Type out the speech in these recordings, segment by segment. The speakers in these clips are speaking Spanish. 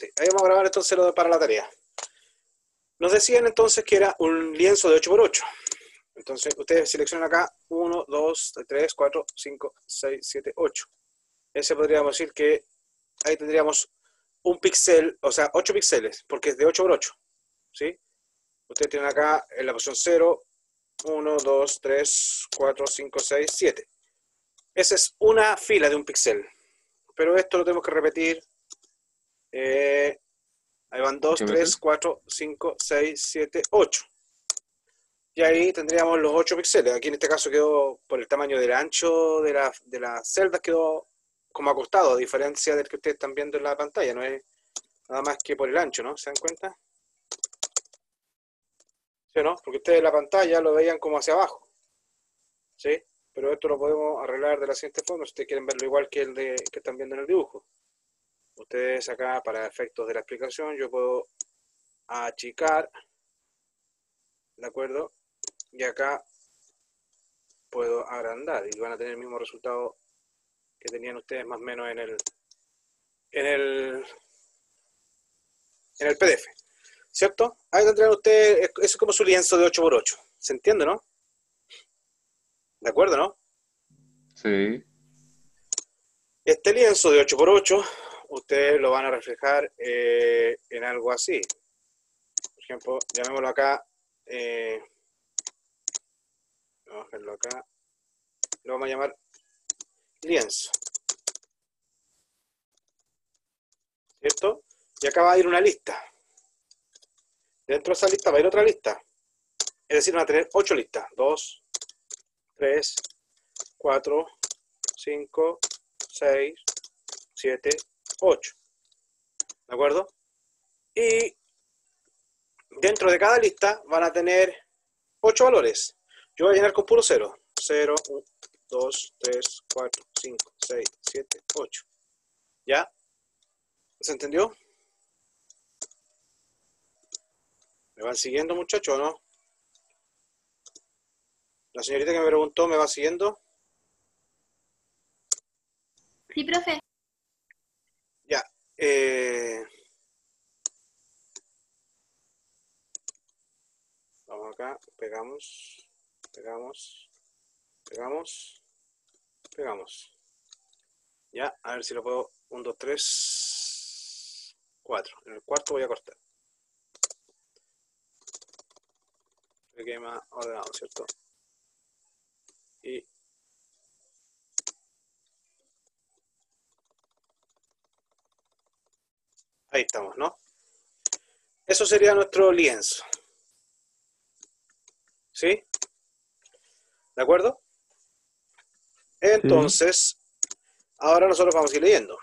Sí, ahí vamos a grabar entonces lo para la tarea. Nos decían entonces que era un lienzo de 8×8. Entonces ustedes seleccionan acá 1, 2, 3, 4, 5, 6, 7, 8. Ese podríamos decir que ahí tendríamos un píxel, o sea, 8 píxeles, porque es de 8×8. ¿Sí? Ustedes tienen acá en la posición 0, 1, 2, 3, 4, 5, 6, 7. Esa es una fila de un píxel. Pero esto lo tenemos que repetir. Ahí van 2, 3, 4, 5, 6, 7, 8. Y ahí tendríamos los 8 píxeles. Aquí en este caso quedó por el tamaño del ancho de las celdas, quedó como acostado, a diferencia del que ustedes están viendo en la pantalla. No es nada más que por el ancho, ¿no? ¿Se dan cuenta? ¿Sí o no? Porque ustedes en la pantalla lo veían como hacia abajo. ¿Sí? Pero esto lo podemos arreglar de la siguiente forma, si ustedes quieren verlo igual que el que están viendo en el dibujo. Ustedes acá, para efectos de la explicación, yo puedo achicar, ¿de acuerdo? Y acá puedo agrandar y van a tener el mismo resultado que tenían ustedes más o menos en el PDF, ¿cierto? Ahí tendrán ustedes, eso es como su lienzo de 8×8, ¿se entiende, no? ¿De acuerdo, no? Sí. Este lienzo de 8×8, ustedes lo van a reflejar en algo así. Por ejemplo, llamémoslo acá, vamos a hacerlo acá, lo vamos a llamar lienzo, ¿cierto? Y acá va a ir una lista. Dentro de esa lista va a ir otra lista. Es decir, van a tener 8 listas. 2, 3, 4, 5, 6, 7, 8. ¿De acuerdo? Y dentro de cada lista van a tener 8 valores. Yo voy a llenar con puro 0. 0, 1, 2, 3, 4, 5, 6, 7, 8. ¿Ya? ¿Se entendió? ¿Me van siguiendo, muchachos, o no? La señorita que me preguntó, ¿me va siguiendo? Sí, profe. Ya. Vamos acá, pegamos, pegamos, pegamos, pegamos. Ya, a ver si lo puedo. 1, 2, 3, 4. En el cuarto voy a cortar. Que quede más ordenado, ¿cierto? Y ahí estamos, ¿no? Eso sería nuestro lienzo. ¿Sí? ¿De acuerdo? Entonces, ahora nosotros vamos a ir leyendo.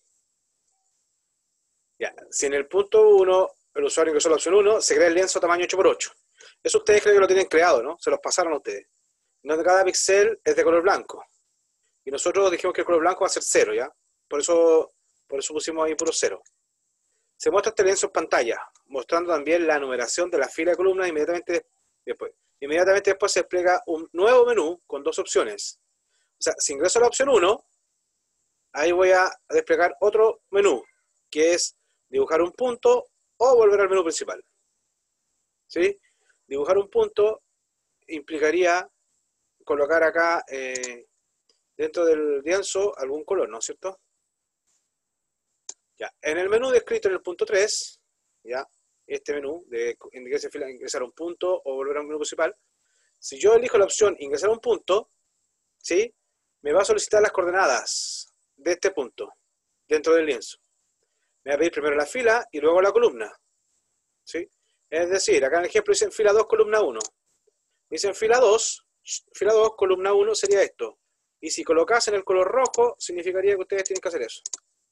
Ya, si en el punto 1 el usuario ingresó la opción 1, se crea el lienzo tamaño 8×8. Eso ustedes creen que lo tienen creado, ¿no? Se los pasaron a ustedes. Donde cada píxel es de color blanco. Y nosotros dijimos que el color blanco va a ser 0, ¿ya? Por eso pusimos ahí puro 0. Se muestra este lienzo en pantalla, mostrando también la numeración de la fila de columnas inmediatamente después. Inmediatamente después se despliega un nuevo menú con 2 opciones. O sea, si ingreso a la opción 1, ahí voy a desplegar otro menú, que es dibujar un punto o volver al menú principal. ¿Sí? Dibujar un punto implicaría colocar acá dentro del lienzo algún color, ¿no es cierto? Ya, en el menú descrito en el punto 3, ya, este menú de ingresar a un punto o volver al menú principal, si yo elijo la opción ingresar a un punto, ¿sí? Me va a solicitar las coordenadas de este punto dentro del lienzo. Me va a pedir primero la fila y luego la columna, ¿sí? Es decir, acá en el ejemplo dicen fila 2, columna 1. Dicen fila 2, columna 1 sería esto. Y si colocasen el color rojo, significaría que ustedes tienen que hacer eso.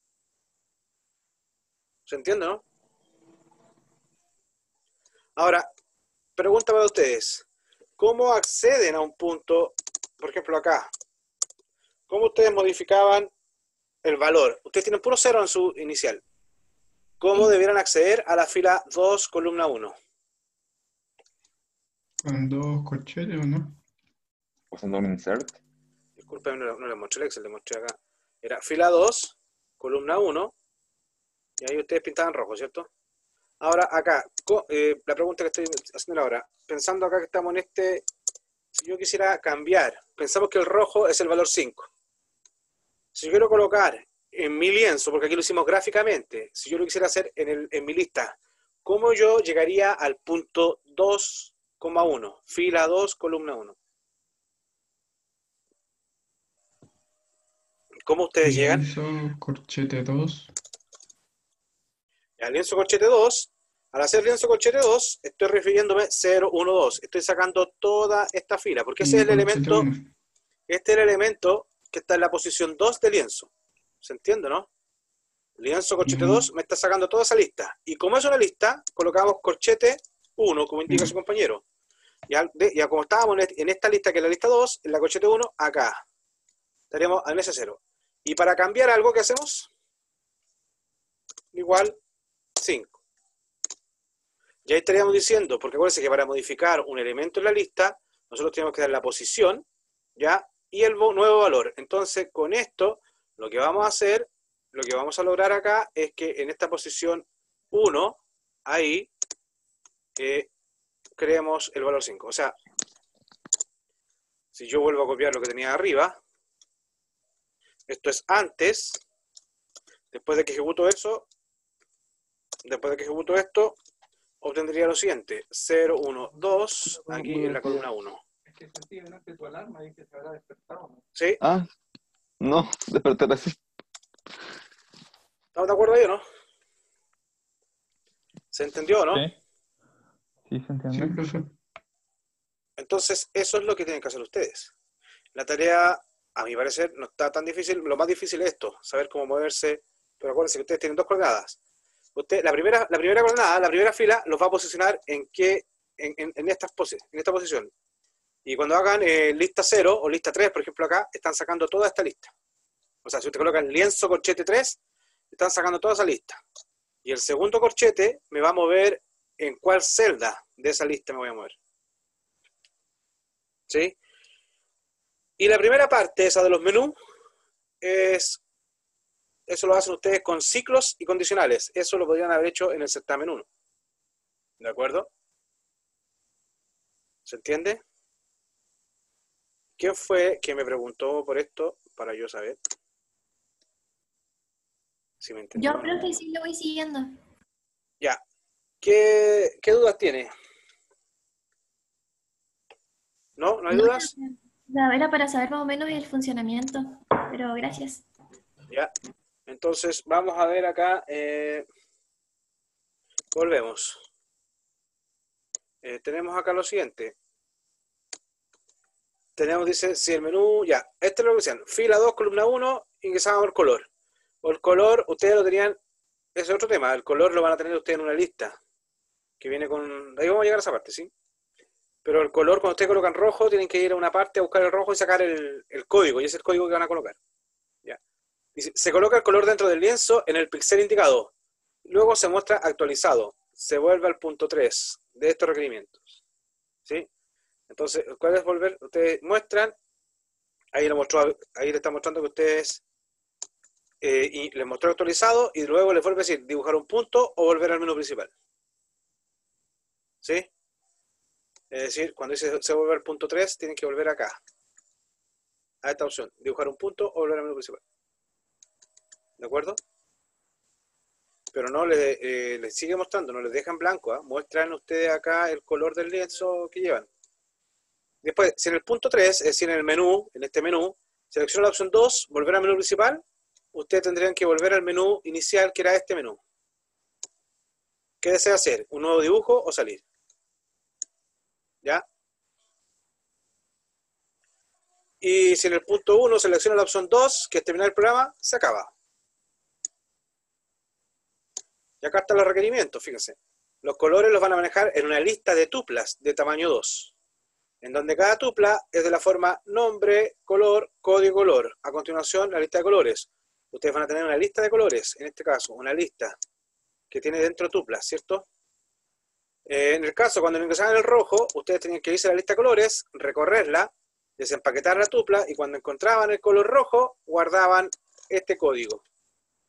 ¿Se entiende, no? Ahora, pregunta para ustedes. ¿Cómo acceden a un punto, por ejemplo acá? ¿Cómo ustedes modificaban el valor? Ustedes tienen puro 0 en su inicial. ¿Cómo debieran acceder a la fila 2, columna 1? Con 2 corchetes, ¿o no? Usando un insert. Disculpen, no les mostré el Excel, les mostré acá. Era fila 2, columna 1, Y ahí ustedes pintaban rojo, ¿cierto? Ahora acá, la pregunta que estoy haciendo ahora, pensando acá que estamos en este, si yo quisiera cambiar, pensamos que el rojo es el valor 5. Si yo quiero colocar en mi lienzo, porque aquí lo hicimos gráficamente, si yo lo quisiera hacer en mi lista, ¿cómo yo llegaría al punto 2,1? Fila 2, columna 1. ¿Cómo ustedes llegan? Lienzo, corchete 2. Al lienzo corchete 2, al hacer lienzo corchete 2, estoy refiriéndome 0, 1, 2. Estoy sacando toda esta fila, porque ese es Y el corchete elemento, 1. este es el elemento que está en la posición 2 de lienzo. ¿Se entiende, no? Lienzo corchete 2 me está sacando toda esa lista. Y como es una lista, colocamos corchete 1, como indica su compañero. Ya como estábamos en esta lista, que es la lista 2, en la corchete 1, acá. Estaríamos al mes 0. Y para cambiar algo, ¿qué hacemos? Igual 5. Y ahí estaríamos diciendo, porque acuérdense que para modificar un elemento en la lista, nosotros tenemos que dar la posición, ¿ya? Y el nuevo valor. Entonces, con esto, lo que vamos a hacer, lo que vamos a lograr acá, es que en esta posición 1, ahí, creemos el valor 5. O sea, si yo vuelvo a copiar lo que tenía arriba, esto es antes, después de que ejecuto eso, después de que ejecuto esto, obtendría lo siguiente, 0, 1, 2, aquí en la columna 1. Es que sentí delante tu alarma y que se habrá despertado, ¿no? ¿Sí? Ah, no, despertar así. ¿Estamos de acuerdo ahí o no? ¿Se entendió o no? Sí. Sí, se Sí, entiende. profe. Entonces, eso es lo que tienen que hacer ustedes. La tarea, a mi parecer, no está tan difícil. Lo más difícil es esto, saber cómo moverse. Pero acuérdense que ustedes tienen dos coordenadas. Usted, la primera coordenada, la primera fila, los va a posicionar en esta posición. Y cuando hagan lista 0 o lista 3, por ejemplo acá, están sacando toda esta lista. O sea, si ustedes colocan lienzo corchete 3, están sacando toda esa lista. Y el segundo corchete me va a mover en cuál celda de esa lista me voy a mover. ¿Sí? Y la primera parte, esa de los menús, eso lo hacen ustedes con ciclos y condicionales. Eso lo podrían haber hecho en el certamen 1. ¿De acuerdo? ¿Se entiende? ¿Quién fue que me preguntó por esto para yo saber? Si me entendió. Yo creo que sí lo voy siguiendo. Ya. ¿Qué dudas tiene? ¿No? ¿No hay dudas? Era para saber más o menos el funcionamiento, pero gracias. Ya. Entonces, vamos a ver acá. Volvemos. Tenemos acá lo siguiente. Tenemos, dice, si el menú, ya. Este es lo que decían. Fila 2, columna 1, ingresábamos el color. O el color, ustedes lo tenían, ese es otro tema. El color lo van a tener ustedes en una lista. Que viene con, ahí vamos a llegar a esa parte, ¿sí? Pero el color, cuando ustedes colocan rojo, tienen que ir a una parte a buscar el rojo y sacar el código. Y ese es el código que van a colocar. ¿Ya? Dice, se coloca el color dentro del lienzo en el píxel indicado. Luego se muestra actualizado. Se vuelve al punto 3 de estos requerimientos. ¿Sí? Entonces, ¿cuál es volver? Ustedes muestran. Ahí le está mostrando que ustedes y les mostró actualizado y luego les vuelve a decir dibujar un punto o volver al menú principal. ¿Sí? Es decir, cuando dice se vuelve al punto 3, tienen que volver acá. A esta opción, dibujar un punto o volver al menú principal. ¿De acuerdo? Pero no les sigue mostrando, no les dejan blanco. ¿Eh? Muestran ustedes acá el color del lienzo que llevan. Después, si en el punto 3, es decir, en el menú, en este menú, selecciona la opción 2, volver al menú principal, ustedes tendrían que volver al menú inicial, que era este menú. ¿Qué desea hacer? ¿Un nuevo dibujo o salir? ¿Ya? Y si en el punto 1 selecciona la opción 2, que es terminar el programa, se acaba. Y acá están los requerimientos, fíjense. Los colores los van a manejar en una lista de tuplas de tamaño 2, en donde cada tupla es de la forma nombre, color, código color. A continuación, la lista de colores. Ustedes van a tener una lista de colores, en este caso, una lista que tiene dentro tuplas, ¿cierto? En el caso, cuando ingresaban el rojo, ustedes tenían que irse a la lista de colores, recorrerla, desempaquetar la tupla, y cuando encontraban el color rojo, guardaban este código.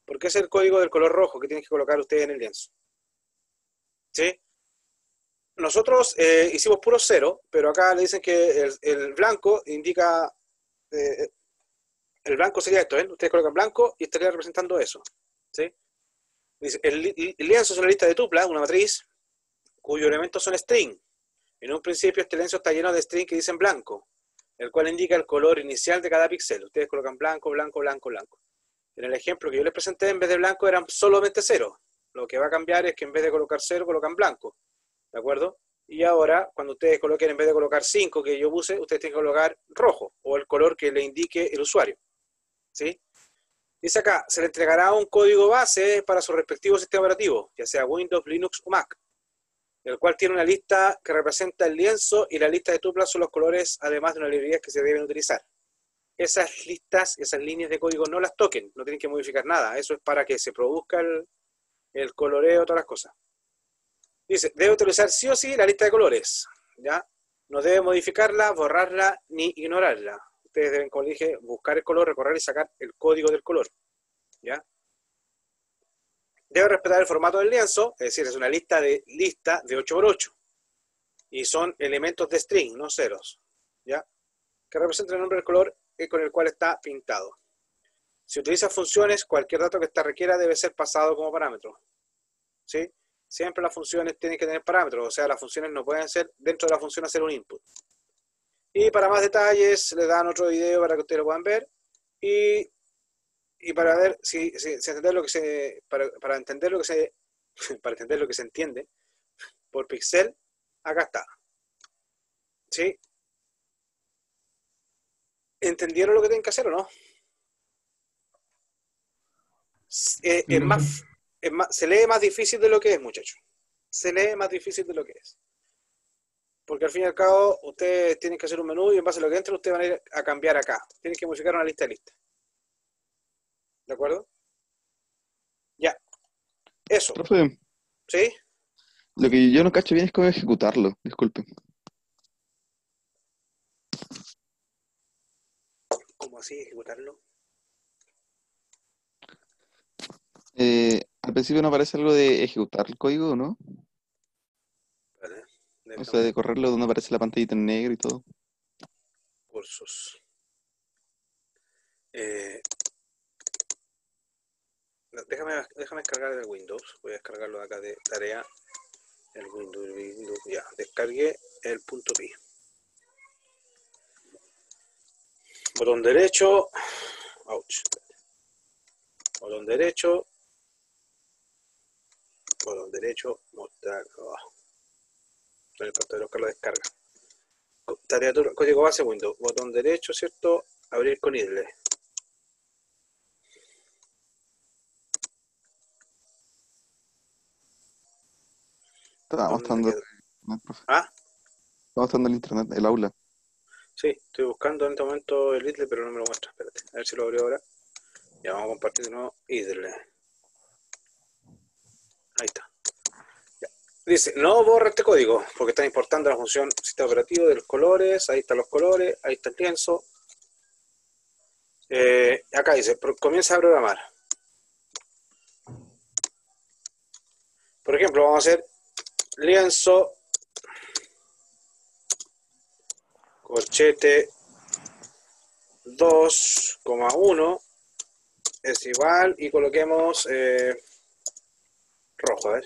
Porque ese es el código del color rojo que tienen que colocar ustedes en el lienzo. ¿Sí? Nosotros hicimos puro cero, pero acá le dicen que el blanco indica, eh, el blanco sería esto, ¿ven? Ustedes colocan blanco y estaría representando eso. ¿Sí? Dice, el lienzo es una lista de tuplas, una matriz, cuyos elementos son string. En un principio este lienzo está lleno de string que dicen blanco, el cual indica el color inicial de cada píxel. Ustedes colocan blanco, blanco, blanco, blanco. En el ejemplo que yo les presenté, en vez de blanco eran solamente cero. Lo que va a cambiar es que en vez de colocar cero, colocan blanco. ¿De acuerdo? Y ahora, cuando ustedes coloquen, en vez de colocar 5 que yo puse, ustedes tienen que colocar rojo, o el color que le indique el usuario. ¿Sí? Dice acá, se le entregará un código base para su respectivo sistema operativo, ya sea Windows, Linux o Mac, el cual tiene una lista que representa el lienzo y la lista de tuplas son los colores, además de unas librerías que se deben utilizar. Esas listas, esas líneas de código no las toquen, no tienen que modificar nada. Eso es para que se produzca el coloreo, todas las cosas. Dice, debe utilizar sí o sí la lista de colores, ¿ya? No debe modificarla, borrarla, ni ignorarla. Ustedes deben, como dije, buscar el color, recorrer y sacar el código del color, ¿ya? Debe respetar el formato del lienzo, es decir, es una lista de 8×8. Y son elementos de string, no ceros, ¿ya? Que representan el nombre del color con el cual está pintado. Si utiliza funciones, cualquier dato que ésta requiera debe ser pasado como parámetro, ¿sí? Siempre las funciones tienen que tener parámetros, o sea, las funciones no pueden ser, dentro de la función hacer un input. Y para más detalles, les dan otro video para que ustedes lo puedan ver. Y para ver si entender lo que se, para entender lo que se, para entender lo que se entiende por píxel, acá está. ¿Sí? ¿Entendieron lo que tienen que hacer o no? Se lee más difícil de lo que es, muchachos. Se lee más difícil de lo que es. Porque al fin y al cabo, ustedes tienen que hacer un menú y en base a lo que entre, ustedes van a ir a cambiar acá. Tienen que modificar una lista de listas. ¿De acuerdo? Ya. Eso. Profe, ¿Sí? lo que yo no cacho bien es cómo ejecutarlo, disculpe. ¿Cómo así ejecutarlo? Al principio no aparece algo de ejecutar el código, ¿no? Vale. O sea, de correrlo donde aparece la pantallita en negro y todo. Cursos. Déjame descargar el Windows. Voy a descargarlo de acá de tarea. El Windows. Ya, descargué el .py. Botón derecho. Ouch. Botón derecho. Botón derecho. Mostrar. En el cartel de lo descarga. Tarea código base Windows. Botón derecho, ¿cierto? Abrir con IDLE. Estaba mostrando, profe. ¿Ah? Estaba mostrando el internet, el aula. Sí, estoy buscando en este momento el IDLE, pero no me lo muestra. Espérate, a ver si lo abrí ahora. Ya vamos a compartir de nuevo IDLE. Ahí está. Ya. Dice, no borra este código, porque está importando la función sistema operativo de los colores. Ahí están los colores, ahí está el lienzo. Acá dice, comienza a programar. Por ejemplo, vamos a hacer lienzo corchete 2,1 es igual y coloquemos rojo, a ver.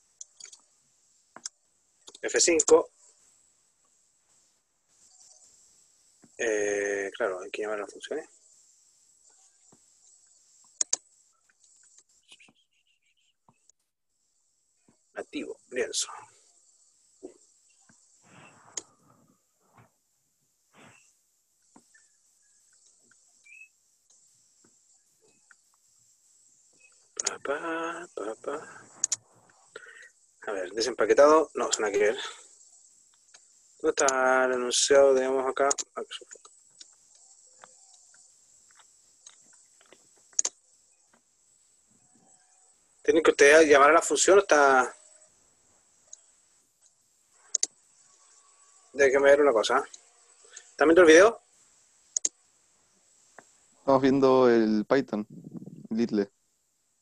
F5. Claro, hay que llamar a las funciones. Nativo, lienzo. A ver, desempaquetado. No, se nada que ver. ¿Dónde está el enunciado? Tenemos acá. ¿Tienen que ustedes llamar a la función o está...? Déjenme ver una cosa. ¿Están viendo el video? Estamos viendo el Python, el IDLE.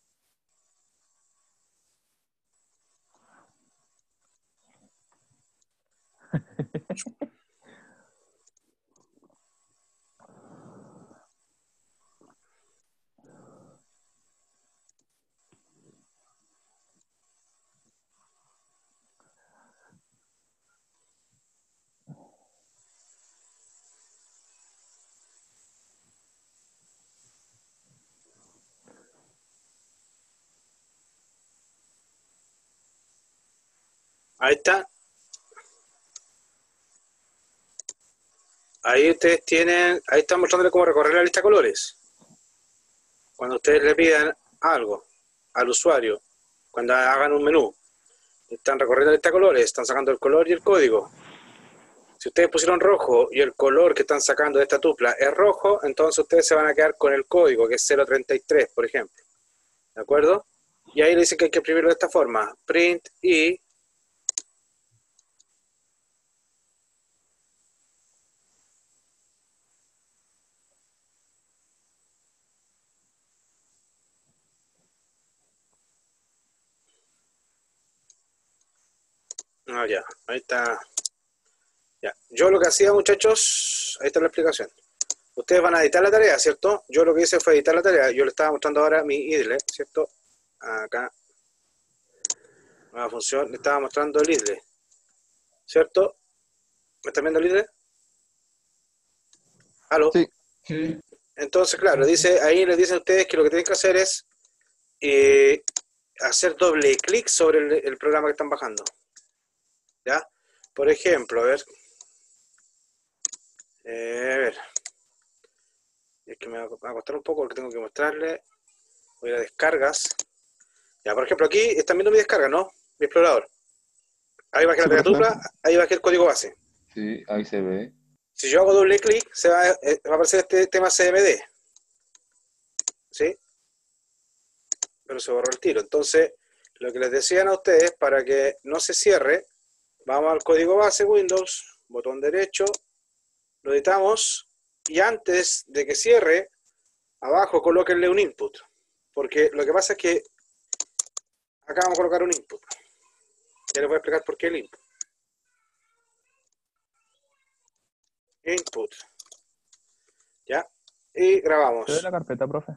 Ahí está. Ahí ustedes tienen, ahí están mostrándole cómo recorrer la lista de colores. Cuando ustedes le pidan algo al usuario, cuando hagan un menú, están recorriendo la lista de colores, están sacando el color y el código. Si ustedes pusieron rojo y el color que están sacando de esta tupla es rojo, entonces ustedes se van a quedar con el código, que es 033, por ejemplo. ¿De acuerdo? Y ahí le dicen que hay que imprimirlo de esta forma. Print y... Ah, ya, ahí está. Ya. Yo lo que hacía, muchachos, ahí está la explicación. Ustedes van a editar la tarea, ¿cierto? Yo lo que hice fue editar la tarea. Yo le estaba mostrando ahora mi idle, ¿cierto? Acá. Nueva función. Le estaba mostrando el idle, ¿cierto? ¿Me están viendo el idle? ¿Aló? Sí. Sí. Entonces, claro, dice, ahí les dicen a ustedes que lo que tienen que hacer es hacer doble clic sobre el programa que están bajando. ¿Ya? Por ejemplo, a ver, es que me va a costar un poco porque tengo que mostrarle. Voy a descargas. Ya, por ejemplo, aquí están viendo mi descarga, ¿no? Mi explorador. Ahí bajé Sí, la tarea profe. tupla, ahí bajé el código base. Sí, ahí se ve. Si yo hago doble clic, va a aparecer este tema CMD. ¿Sí? Pero se borró el tiro. Entonces, lo que les decían a ustedes, para que no se cierre, vamos al código base Windows, botón derecho, lo editamos y antes de que cierre, abajo colóquenle un input. Porque lo que pasa es que acá vamos a colocar un input. Ya les voy a explicar por qué el input. Input. ¿Ya? Y ¿Se ve grabamos. la carpeta, profe?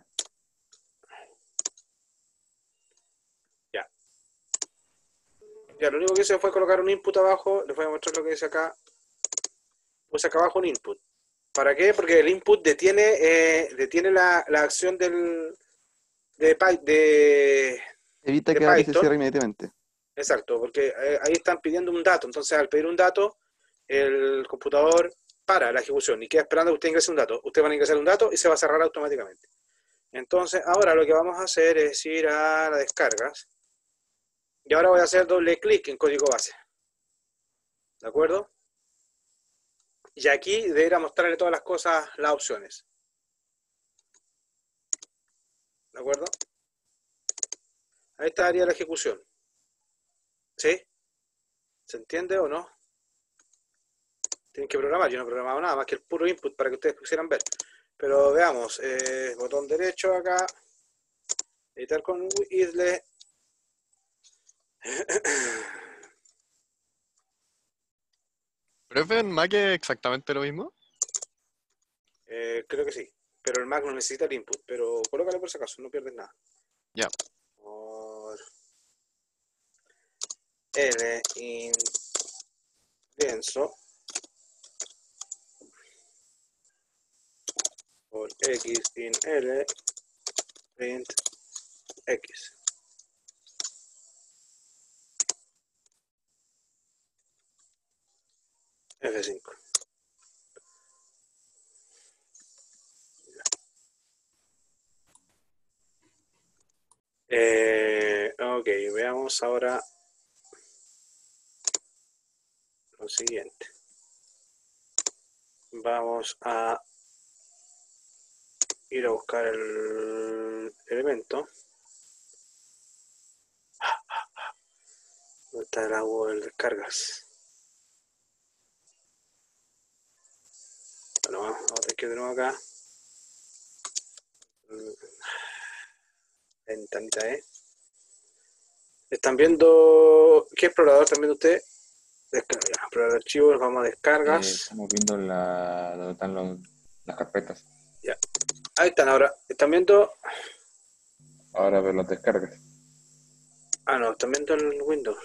Ya. Ya, lo único que hice fue colocar un input abajo. Les voy a mostrar lo que dice acá. Puse acá abajo un input. ¿Para qué? Porque el input detiene la acción Evita de que abra y se Python. cierre inmediatamente. Exacto, porque ahí están pidiendo un dato. Entonces, al pedir un dato, el computador para la ejecución y queda esperando que usted ingrese un dato. Usted va a ingresar un dato y se va a cerrar automáticamente. Entonces, ahora lo que vamos a hacer es ir a las descargas. Y ahora voy a hacer doble clic en código base. ¿De acuerdo? Y aquí debería mostrarle todas las cosas, las opciones. ¿De acuerdo? Ahí estaría la ejecución. ¿Sí? ¿Se entiende o no? Tienen que programar. Yo no he programado nada más que el puro input para que ustedes quisieran ver. Pero veamos. Botón derecho acá. Editar con idle. ¿Profe, en Mac es exactamente lo mismo? Creo que sí. Pero el Mac no necesita el input. Pero colócalo por si acaso, no pierdes nada. Ya. Por L in lienzo. Por X in L. Print X. F5. Ok, veamos ahora lo siguiente. Vamos a ir a buscar el elemento. ¿Dónde está el agua de descargas? Bueno, vamos a tener que de nuevo acá. Ventanita, ¿Están viendo qué explorador están viendo ustedes? Explorar archivos, vamos a descargas. Estamos viendo donde están las carpetas. Ya. Ahí están ahora. ¿Están viendo? Ahora ver las descargas. Ah, no, están viendo el Windows.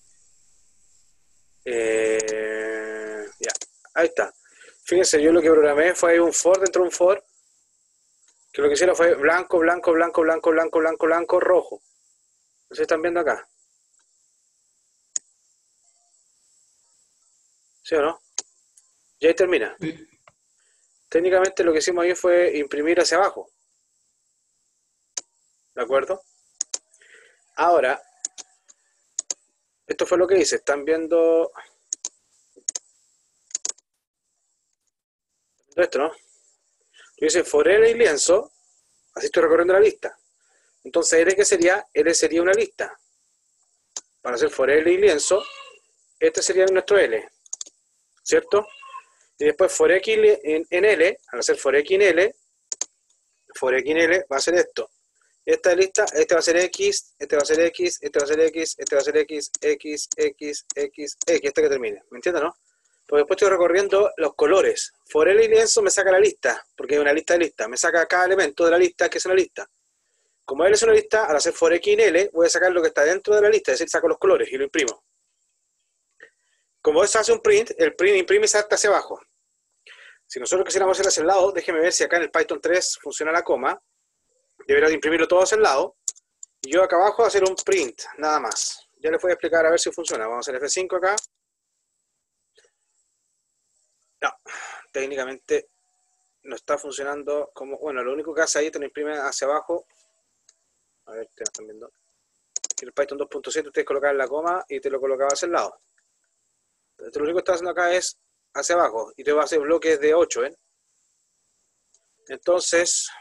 Ya. Ahí está. Fíjense, yo lo que programé fue un for dentro de un for. Que lo que hicieron fue blanco, blanco, blanco, blanco, blanco, blanco, blanco, rojo. ¿Ustedes están viendo acá? ¿Sí o no? Y ahí termina. Sí. Técnicamente lo que hicimos ahí fue imprimir hacia abajo. ¿De acuerdo? Ahora, esto fue lo que hice. Están viendo esto, ¿no? Yo hice for L y lienzo. Así estoy recorriendo la lista. Entonces, L, ¿qué sería? L sería una lista. Para hacer for L y lienzo, este sería nuestro L. ¿Cierto? Y después for X en L, al hacer for X en L va a ser esto. Esta lista, este va a ser X, este va a ser X, este va a ser X, este va a ser X, X, X, X, X, hasta que termine. ¿Me entiendes, no? Pues después estoy recorriendo los colores. For L y lienzo me saca la lista, porque hay una lista de listas. Me saca cada elemento de la lista que es una lista. Como L es una lista, al hacer for X en L, voy a sacar lo que está dentro de la lista, es decir, saco los colores y lo imprimo. Como eso hace un print, el print imprime y salta hacia abajo. Si nosotros quisiéramos hacer hacia el lado, déjeme ver si acá en el Python 3 funciona la coma. Debería de imprimirlo todo hacia el lado. Y yo acá abajo voy a hacer un print, nada más. Ya les voy a explicar a ver si funciona. Vamos a hacer F5 acá. No, técnicamente no está funcionando como... Bueno, lo único que hace ahí te lo imprime hacia abajo. A ver, ustedes están viendo. Aquí en el Python 2.7 ustedes colocaban la coma y te lo colocaba hacia el lado. Entonces, lo único que está haciendo acá es hacia abajo. Y te va a hacer bloques de 8, ¿eh? Entonces...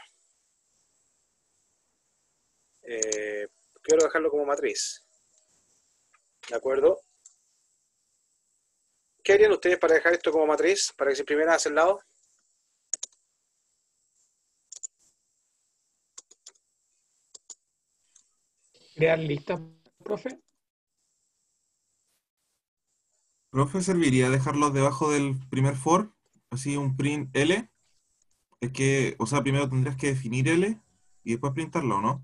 quiero dejarlo como matriz. ¿De acuerdo? ¿Qué harían ustedes para dejar esto como matriz? Para que se imprimiera hacia el lado. Crear listas, profe. Profe, ¿serviría dejarlos debajo del primer for? Así un print L. Es que, o sea, primero tendrías que definir L y después printarlo, ¿no?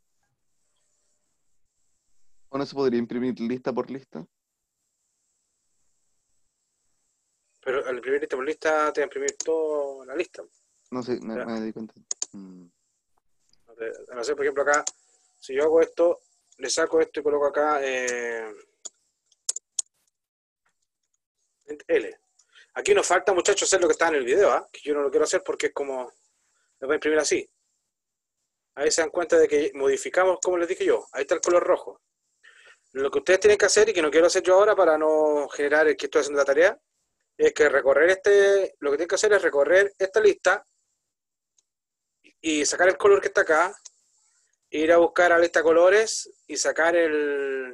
¿O no se podría imprimir lista por lista? Pero al imprimir lista por lista te va a imprimir toda la lista. No sé, Ya. me di cuenta. Mm. No sé, por ejemplo, acá, si yo hago esto, le saco esto y coloco acá L. Aquí nos falta, muchachos, hacer lo que está en el video, ¿eh? Que yo no lo quiero hacer porque es como, me voy a imprimir así. Ahí se dan cuenta de que modificamos, como les dije yo, ahí está el color rojo. Lo que ustedes tienen que hacer, y que no quiero hacer yo ahora para no generar el que estoy haciendo la tarea, es que recorrer lo que tienen que hacer es recorrer esta lista y sacar el color que está acá, ir a buscar a la lista de colores y sacar el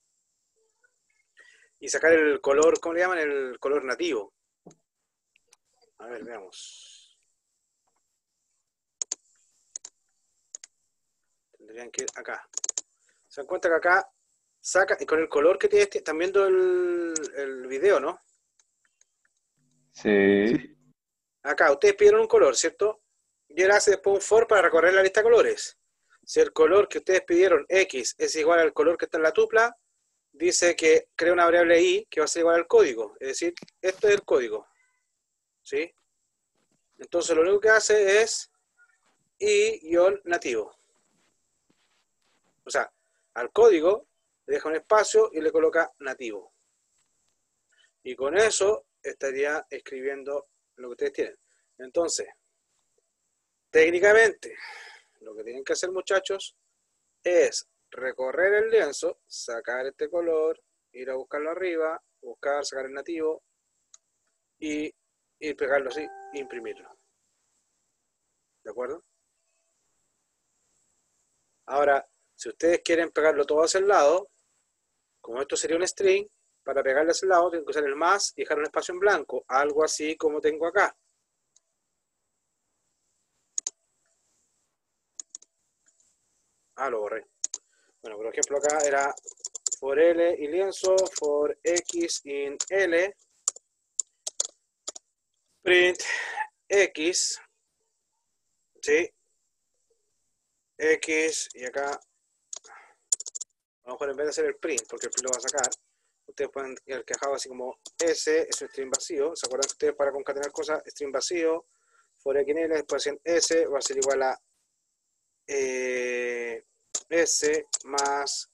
color, ¿cómo le llaman? El color nativo. A ver, veamos. Tendrían que ir acá. Se dan cuenta que acá saca, y con el color que tiene, están viendo el video, ¿no? Sí. Acá, ustedes pidieron un color, ¿cierto? Y él hace después un for para recorrer la lista de colores. Si el color que ustedes pidieron, X, es igual al color que está en la tupla, dice que crea una variable I que va a ser igual al código. Es decir, esto es el código. ¿Sí? Entonces lo único que hace es I-nativo. O sea, al código le deja un espacio y le coloca nativo. Y con eso estaría escribiendo lo que ustedes tienen. Entonces, técnicamente, lo que tienen que hacer, muchachos, es recorrer el lienzo, sacar este color, ir a buscarlo arriba, sacar el nativo y pegarlo así e imprimirlo. ¿De acuerdo? Ahora, si ustedes quieren pegarlo todo hacia el lado, como esto sería un string, para pegarle hacia el lado tienen que usar el más y dejar un espacio en blanco, algo así como tengo acá. Ah, lo borré. Bueno, por ejemplo acá era for L y lienzo, for X in L, print X, ¿sí? X, y acá, a lo mejor en vez de hacer el print, porque el print lo va a sacar, ustedes pueden el quejado así como S, es un string vacío. ¿Se acuerdan que ustedes para concatenar cosas, string vacío, for X en L, después hacen S, va a ser igual a S más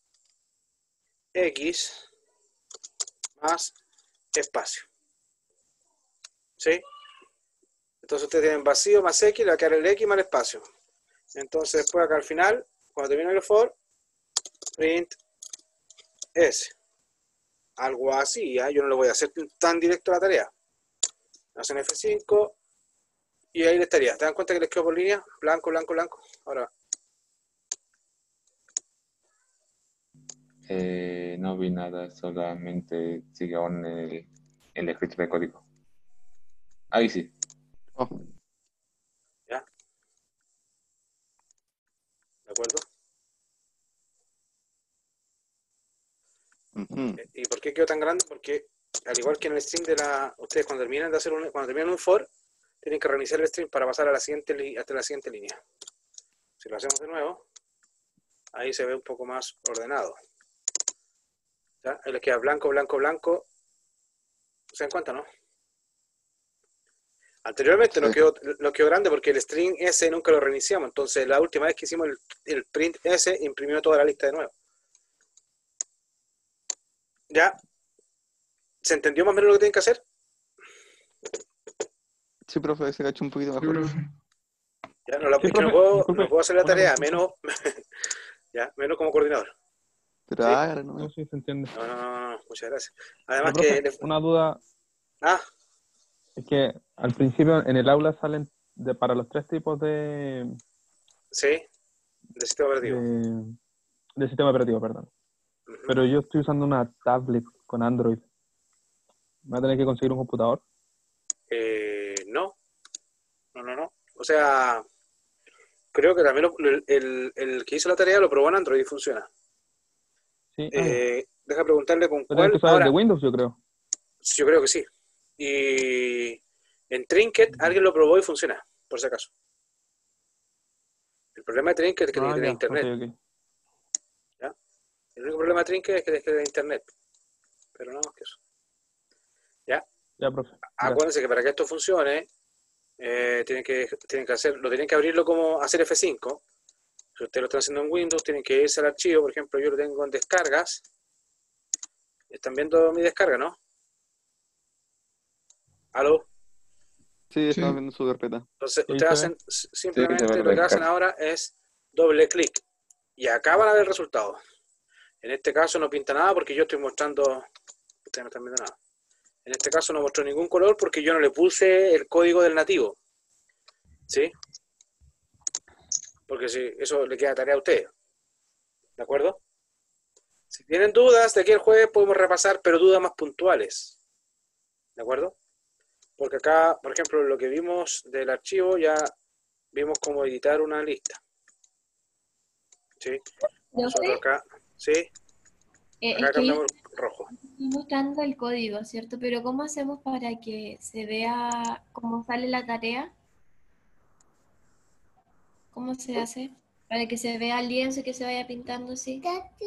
X más espacio. ¿Sí? Entonces ustedes tienen vacío más X, le va a quedar el X más el espacio. Entonces después acá al final, cuando termine el for, print S. Algo así, ¿eh? Yo no lo voy a hacer tan directo a la tarea. Hacen F5 y ahí le estaría. ¿Te dan cuenta que les quedo por línea? Blanco, blanco, blanco. Ahora, No vi nada, solamente sigue aún el escrito de código. Ahí sí. Oh, ¿ya? ¿De acuerdo? ujú. ¿Y por qué quedó tan grande? Porque al igual que en el string de la... Ustedes cuando terminan de hacer cuando terminan un for, tienen que reiniciar el string para pasar a la siguiente hasta la siguiente línea. Si lo hacemos de nuevo, ahí se ve un poco más ordenado. ¿Ya? Ahí les queda blanco, blanco, blanco. ¿Se dan cuenta, no? Anteriormente nos Sí. quedó grande porque el string S nunca lo reiniciamos. Entonces la última vez que hicimos el print S imprimió toda la lista de nuevo. ¿Ya? ¿Se entendió más o menos lo que tienen que hacer? Sí, profe, se cachó un poquito Sí, mejor. profe. ¿Ya? Sí, Es que profe, no disculpe, puedo hacer la una tarea, consulta. menos, ¿ya? Menos como coordinador. Pero ¿Sí? hágalo, No, ¿no? sí, se entiende. No, muchas gracias. Pero, Además profe, que... una duda Ah, es que al principio en el aula salen para los tres tipos sí, de sistema operativo. de sistema operativo, perdón. Ujú. Pero yo estoy usando una tablet con Android. ¿Me va a tener que conseguir un computador? No. O sea, creo que también el que hizo la tarea lo probó en Android y funciona. Sí, Deja preguntarle con voy a tener que cuál. usar el de Ahora, Windows, yo creo. yo creo que sí. Y en Trinket alguien lo probó y funciona, por si acaso. El problema de Trinket es que tiene que tener Ya, internet. ok. ¿Ya? El único problema de Trinket es que tiene que tener internet. Pero no más que eso. ¿Ya? Ya, profe. Gracias. Acuérdense que para que esto funcione, tienen que hacerlo, tienen que abrirlo como hacer F5. Si ustedes lo están haciendo en Windows, tienen que irse al archivo. Por ejemplo, yo lo tengo en descargas. ¿Están viendo mi descarga, no? ¿Aló? Sí, estaba Sí. viendo su carpeta. Entonces, ¿Sí ustedes se ve? hacen Sí, se simplemente ve lo que la hacen descarga. ahora es doble clic. Y acá van a ver el resultado. En este caso no pinta nada porque yo estoy mostrando... Ustedes no están viendo nada. En este caso no mostró ningún color porque yo no le puse el código del nativo. ¿Sí? Porque si eso le queda tarea a ustedes. ¿De acuerdo? Si tienen dudas de aquí el jueves podemos repasar, pero dudas más puntuales. ¿De acuerdo? Porque acá, por ejemplo, lo que vimos del archivo ya vimos cómo editar una lista. ¿Sí? Nosotros Profe, acá, ¿sí? es Acá que yo cambiamos rojo. estoy mostrando el código, ¿cierto? Pero ¿cómo hacemos para que se vea cómo sale la tarea? ¿Cómo se hace? Para que se vea el lienzo y que se vaya pintando así.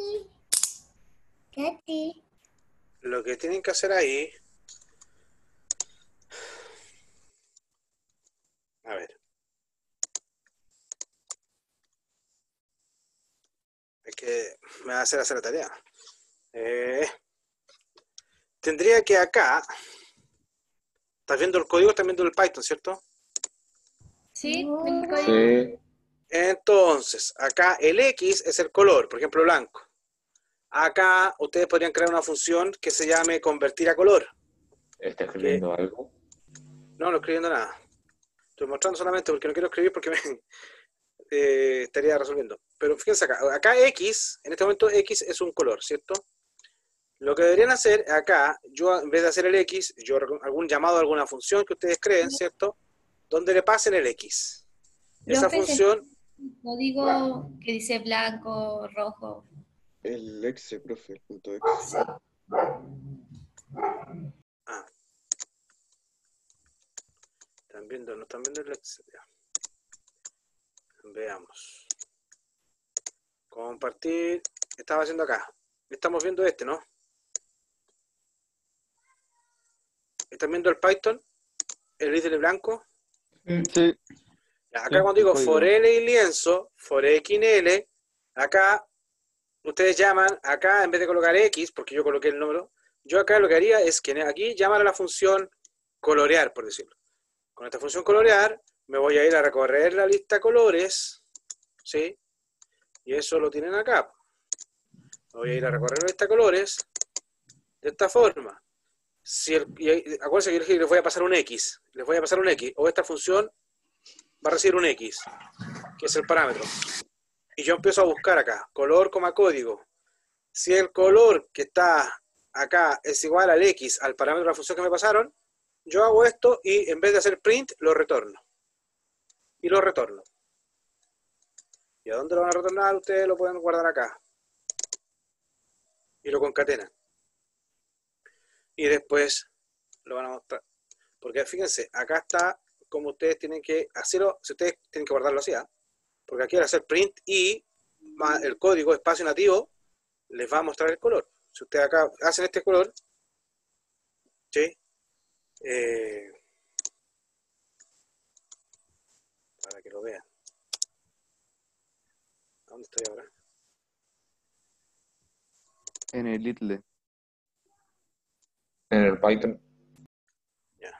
Katy. Lo que tienen que hacer ahí... A ver. Es que me va a hacer la tarea. Tendría que acá... ¿Estás viendo el código? ¿Estás viendo el Python, cierto? Sí, el código. Sí, Entonces, acá el X es el color, por ejemplo, blanco. Acá ustedes podrían crear una función que se llame convertir a color. está escribiendo algo. No, no escribiendo nada. Estoy mostrando solamente porque no quiero escribir porque me estaría resolviendo. Pero fíjense acá. Acá X, en este momento X es un color, ¿cierto? Lo que deberían hacer acá, yo en vez de hacer el X, yo algún llamado a alguna función que ustedes creen, ¿cierto? Donde le pasen el X. Esa Profe, función, el código que dice blanco, rojo. El exe, profe, el punto exe. Ah. No están viendo el exe. Ya. Veamos. Compartir. ¿Qué estaba haciendo acá? Estamos viendo este, ¿no? ¿Están viendo el Python? ¿El IDL blanco? Sí, Acá Sí, cuando digo código. for L y lienzo, for X en L, acá ustedes llaman, acá en vez de colocar X, porque yo coloqué el número, yo acá lo que haría es que aquí llamar a la función colorear, por decirlo. Con esta función colorear me voy a ir a recorrer la lista colores, ¿sí? Y eso lo tienen acá. Me voy a ir a recorrer la lista colores de esta forma. Acuérdense que yo les voy a pasar un X, o esta función va a recibir un X, que es el parámetro. Y yo empiezo a buscar acá, color, código. Si el color que está acá es igual al X, al parámetro de la función que me pasaron, yo hago esto y en vez de hacer print, lo retorno. Y lo retorno. ¿Y a dónde lo van a retornar? Ustedes lo pueden guardar acá. Y lo concatenan. Y después lo van a mostrar. Porque fíjense, acá está como ustedes tienen que hacerlo, si ustedes tienen que guardarlo así, ¿eh? Porque aquí al hacer print y el código espacio nativo les va a mostrar el color. Si ustedes acá hacen este color, ¿sí? Para que lo vean. ¿Dónde estoy ahora? En el IDLE. En el Python. Ya.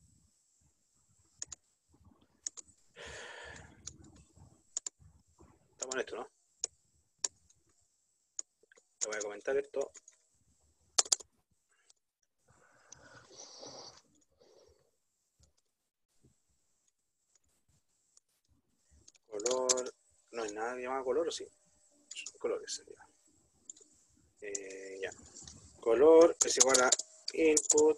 Estamos en esto, ¿no? Te voy a comentar esto. Color. No hay nada llamado color, ¿o sí? Colores sería. Ya. Color es igual a input.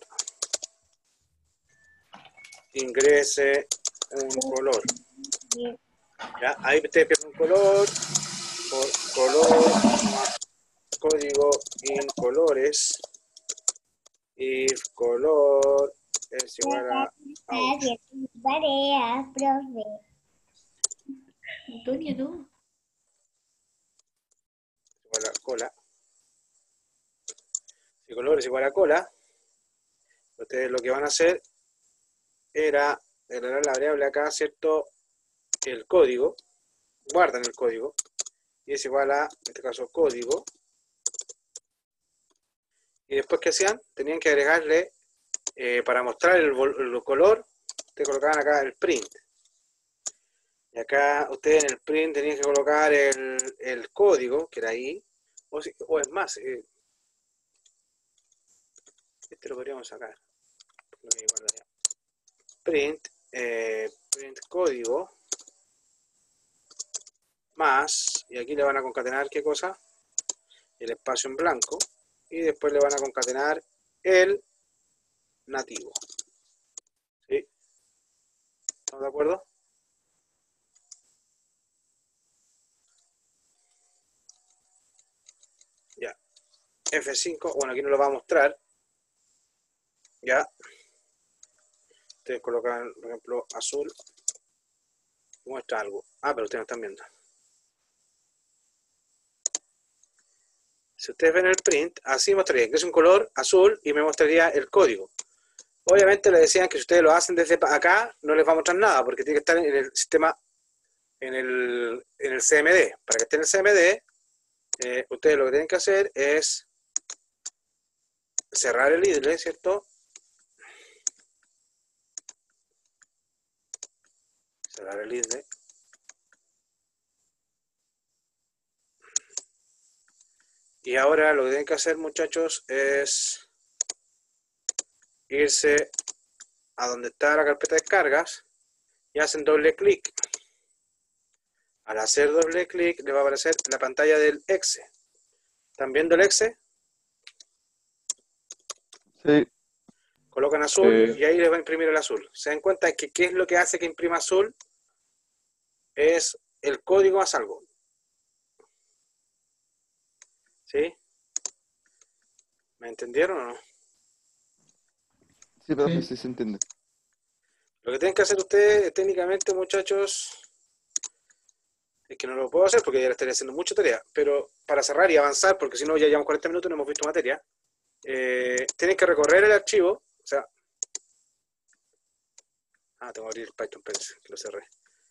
Ingrese un color. Ya, ahí ustedes pierden un color. Por color más código in colores. If color es igual a out. Tareas, profe. Antonio, no. Igual a cola. Si color es igual a cola, ustedes lo que van a hacer era declarar la variable acá, ¿cierto? El código, guardan el código, y es igual a, en este caso, código. Y después, ¿qué hacían? Tenían que agregarle, para mostrar el color, ustedes colocaban acá el print. Y acá ustedes en el print tenían que colocar el código, que era ahí, o es más, este lo podríamos sacar. Print código, más, y aquí le van a concatenar, ¿qué cosa? El espacio en blanco, y después le van a concatenar el nativo. ¿Sí? ¿Estamos de acuerdo? Ya. F5, bueno, aquí no lo va a mostrar. Ya. Ustedes colocan, por ejemplo, azul. Muestra algo. Ah, pero ustedes no están viendo. Si ustedes ven el print, así mostraría que es un color azul y me mostraría el código. Obviamente le decían que si ustedes lo hacen desde acá, no les va a mostrar nada, porque tiene que estar en el sistema, en el CMD. Para que esté en el CMD, ustedes lo que tienen que hacer es cerrar el IDLE, ¿cierto? Cerrar el IDLE. Y ahora lo que tienen que hacer, muchachos, es irse a donde está la carpeta de descargas y hacen doble clic. Al hacer doble clic le va a aparecer la pantalla del exe. ¿Están viendo el exe? Sí, Colocan azul y ahí les va a imprimir el azul. ¿Se dan cuenta que qué es lo que hace que imprima azul? Es el código más algo. ¿Sí? ¿Me entendieron o no? Sí, profe, Sí. sí se entiende. Lo que tienen que hacer ustedes técnicamente, muchachos, es que no lo puedo hacer porque ya le estaría haciendo mucha tarea, pero para cerrar y avanzar, porque si no ya llevamos 40 minutos y no hemos visto materia, tienen que recorrer el archivo, o sea... tengo que abrir el Python, pensé que lo cerré.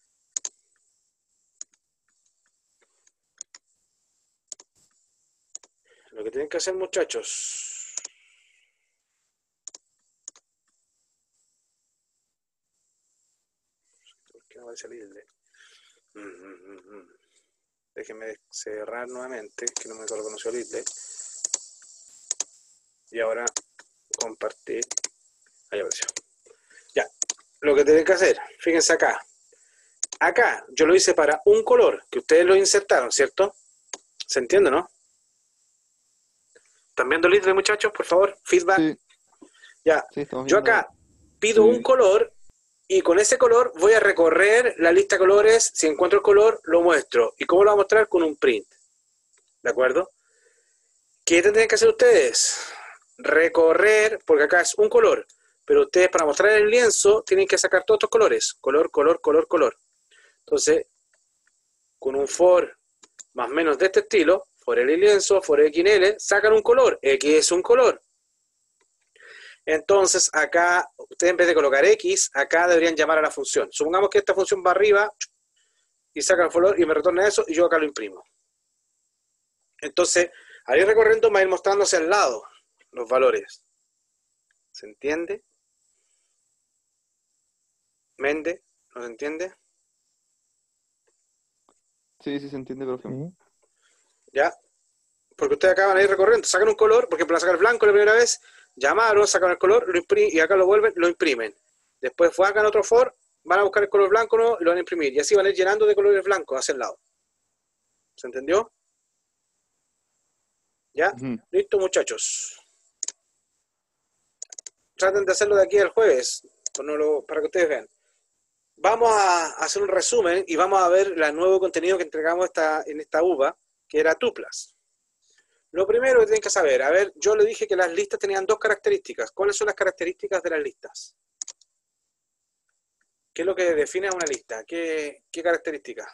Lo que tienen que hacer, muchachos... ¿Por qué no va a salir el de...? Déjenme cerrar nuevamente, que no me reconoció el ITLE. Y ahora compartir. Ahí apareció. Ya, lo que tienen que hacer, fíjense acá. Acá yo lo hice para un color, que ustedes lo insertaron, ¿cierto? ¿Se entiende, no? ¿Están viendo el ITLE, muchachos? Por favor, feedback. Sí, Ya, sí, estamos yo viendo. acá pido Sí. un color y con ese color voy a recorrer la lista de colores. Si encuentro el color, lo muestro. ¿Y cómo lo voy a mostrar? Con un print. ¿De acuerdo? ¿Qué tendrían que hacer ustedes? Recorrer, porque acá es un color, pero ustedes para mostrar el lienzo tienen que sacar todos estos colores. Color, color, color, color. Entonces, con un for más o menos de este estilo, for L y lienzo, for X en L, sacan un color. X es un color. Entonces, acá, ustedes en vez de colocar X, acá deberían llamar a la función. Supongamos que esta función va arriba y saca el color y me retorna eso y yo acá lo imprimo. Entonces, al ir recorriendo me va a ir mostrando hacia el lado los valores. ¿Se entiende? ¿Mende? ¿No se entiende? Sí, sí se entiende, profe. Sí. ¿Ya? Porque ustedes acá van a ir recorriendo, sacan un color, por ejemplo, van a sacar blanco la primera vez, llamaron, sacan el color, lo imprimen, y acá lo vuelven, lo imprimen. Después sacan otro for, van a buscar el color blanco, ¿no? Y lo van a imprimir. Y así van a ir llenando de colores blancos hacia el lado. ¿Se entendió? ¿Ya? Ujú. Listo, muchachos. Traten de hacerlo de aquí al jueves, para que ustedes vean. Vamos a hacer un resumen y vamos a ver el nuevo contenido que entregamos en esta UVA, que era Tuplas. Lo primero que tienen que saber, a ver, yo le dije que las listas tenían dos características. ¿Cuáles son las características de las listas? ¿Qué es lo que define a una lista? ¿Qué características?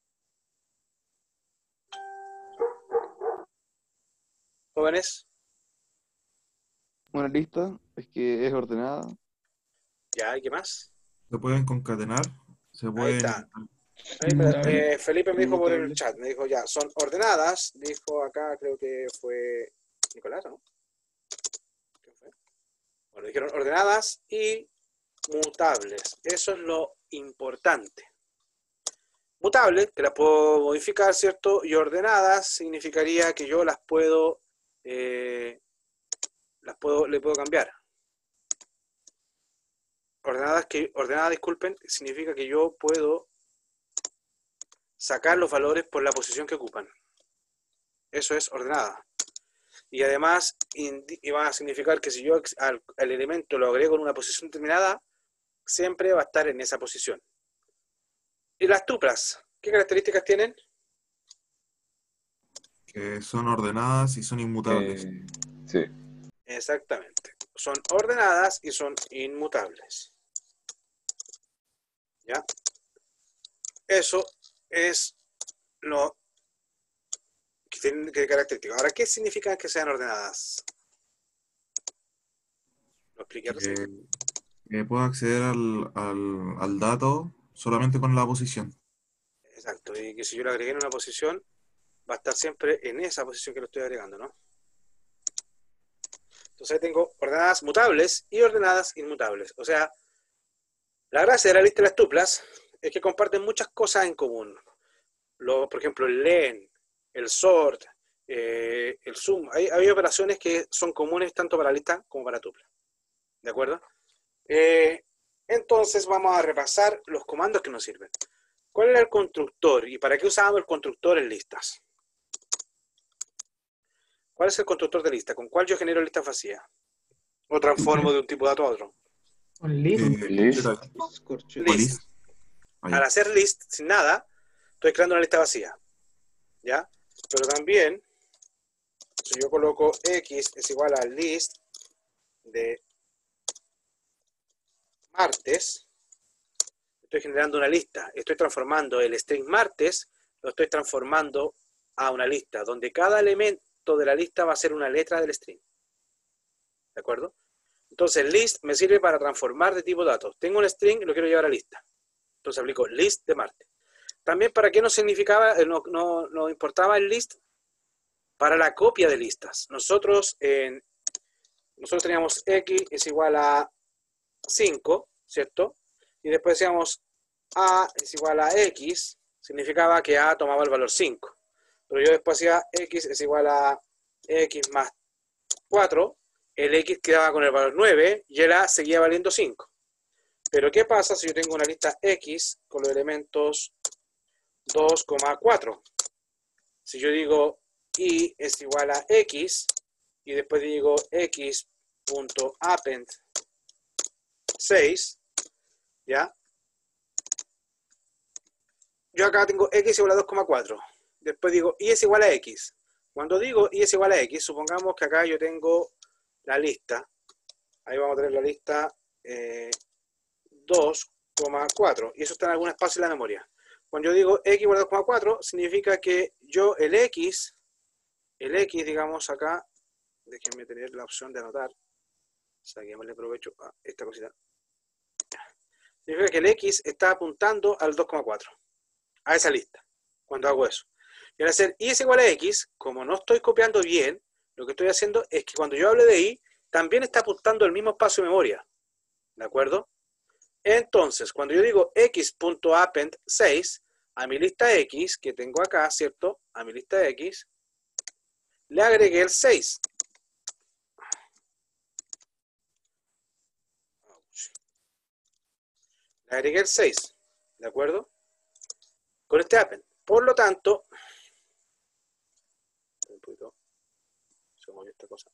¿Jóvenes? Una lista es que es ordenada. ¿Ya? ¿Y qué más? Se pueden concatenar, se Ahí pueden... está. Inmutable. Felipe me dijo por el Inmutable. chat, me dijo ya, son ordenadas, dijo acá, creo que fue Nicolás, ¿no? ¿Quién fue? Bueno, dijeron ordenadas y mutables. Eso es lo importante. Mutables, que las puedo modificar, ¿cierto? Y ordenadas significaría que yo le puedo cambiar. Ordenada, disculpen, significa que yo puedo sacar los valores por la posición que ocupan. Eso es ordenada. Y además va a significar que si yo al elemento lo agrego en una posición determinada, siempre va a estar en esa posición. ¿Y las tuplas? ¿Qué características tienen? que son ordenadas y son inmutables. Sí. Exactamente. Son ordenadas y son inmutables. ¿Ya? Eso es lo que tienen que características. Ahora, ¿qué significa que sean ordenadas? Lo expliqué recién. Que puedo acceder al dato solamente con la posición. Exacto. Y que si yo lo agregué en una posición, va a estar siempre en esa posición que lo estoy agregando, ¿no? Entonces ahí tengo ordenadas mutables y ordenadas inmutables. O sea, la gracia de la lista de las tuplas es que comparten muchas cosas en común. Por ejemplo, el len, el sort, el sum. Hay operaciones que son comunes tanto para lista como para tupla. ¿De acuerdo? Entonces vamos a repasar los comandos que nos sirven. ¿Cuál era el constructor y para qué usábamos el constructor en listas? ¿Cuál es el constructor de lista? ¿Con cuál yo genero listas vacías? ¿O transformo de un tipo de dato a otro? Un list. List. List. Al hacer list sin nada, estoy creando una lista vacía. ¿Ya? Pero también Entonces yo coloco X es igual a list de martes. Estoy generando una lista. Estoy transformando el string martes, lo estoy transformando a una lista, donde cada elemento de la lista va a ser una letra del string. ¿De acuerdo? Entonces list me sirve para transformar de tipo datos. Tengo un string y lo quiero llevar a lista. Entonces aplico list de martes. También para qué nos significaba, no importaba el list, para la copia de listas. Nosotros teníamos X es igual a 5, ¿cierto? Y después decíamos A es igual a X, significaba que A tomaba el valor 5. Pero yo después hacía X es igual a X más 4, el X quedaba con el valor 9 y el A seguía valiendo 5. Pero ¿qué pasa si yo tengo una lista X con los elementos 2,4? Si yo digo Y es igual a X y después digo X.append 6, ¿ya? Yo acá tengo X igual a 2,4. Después digo Y es igual a X. Cuando digo Y es igual a X, supongamos que acá yo tengo la lista. Ahí vamos a tener la lista 2,4. Y eso está en algún espacio en la memoria. Cuando yo digo X igual a 2,4, significa que yo el X, digamos acá, déjenme tener la opción de anotar. Saquémosle provecho a esta cosita. Significa que el X está apuntando al 2,4. A esa lista. Cuando hago eso. Y al hacer Y es igual a X, como no estoy copiando bien, lo que estoy haciendo es que cuando yo hable de Y, también está apuntando al mismo espacio de memoria. ¿De acuerdo? Entonces, cuando yo digo X.append 6, a mi lista X, que tengo acá, ¿cierto? A mi lista X, le agregué el 6. Le agregué el 6. ¿De acuerdo? Con este append. Por lo tanto, un poquito, se movió esta cosa.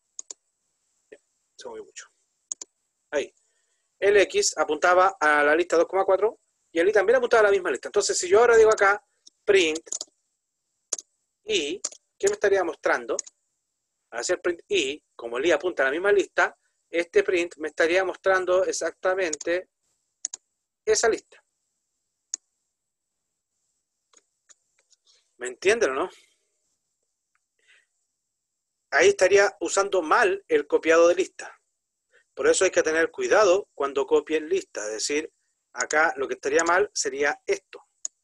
Se movió mucho. Ahí. El X apuntaba a la lista 2,4 y el Y también apuntaba a la misma lista. Entonces, si yo ahora digo acá, print Y, ¿qué me estaría mostrando? Al hacer print Y, como el Y apunta a la misma lista, este print me estaría mostrando exactamente esa lista. ¿Me entienden o no? Ahí estaría usando mal el copiado de lista. Por eso hay que tener cuidado cuando copien lista. Es decir, acá lo que estaría mal sería esto.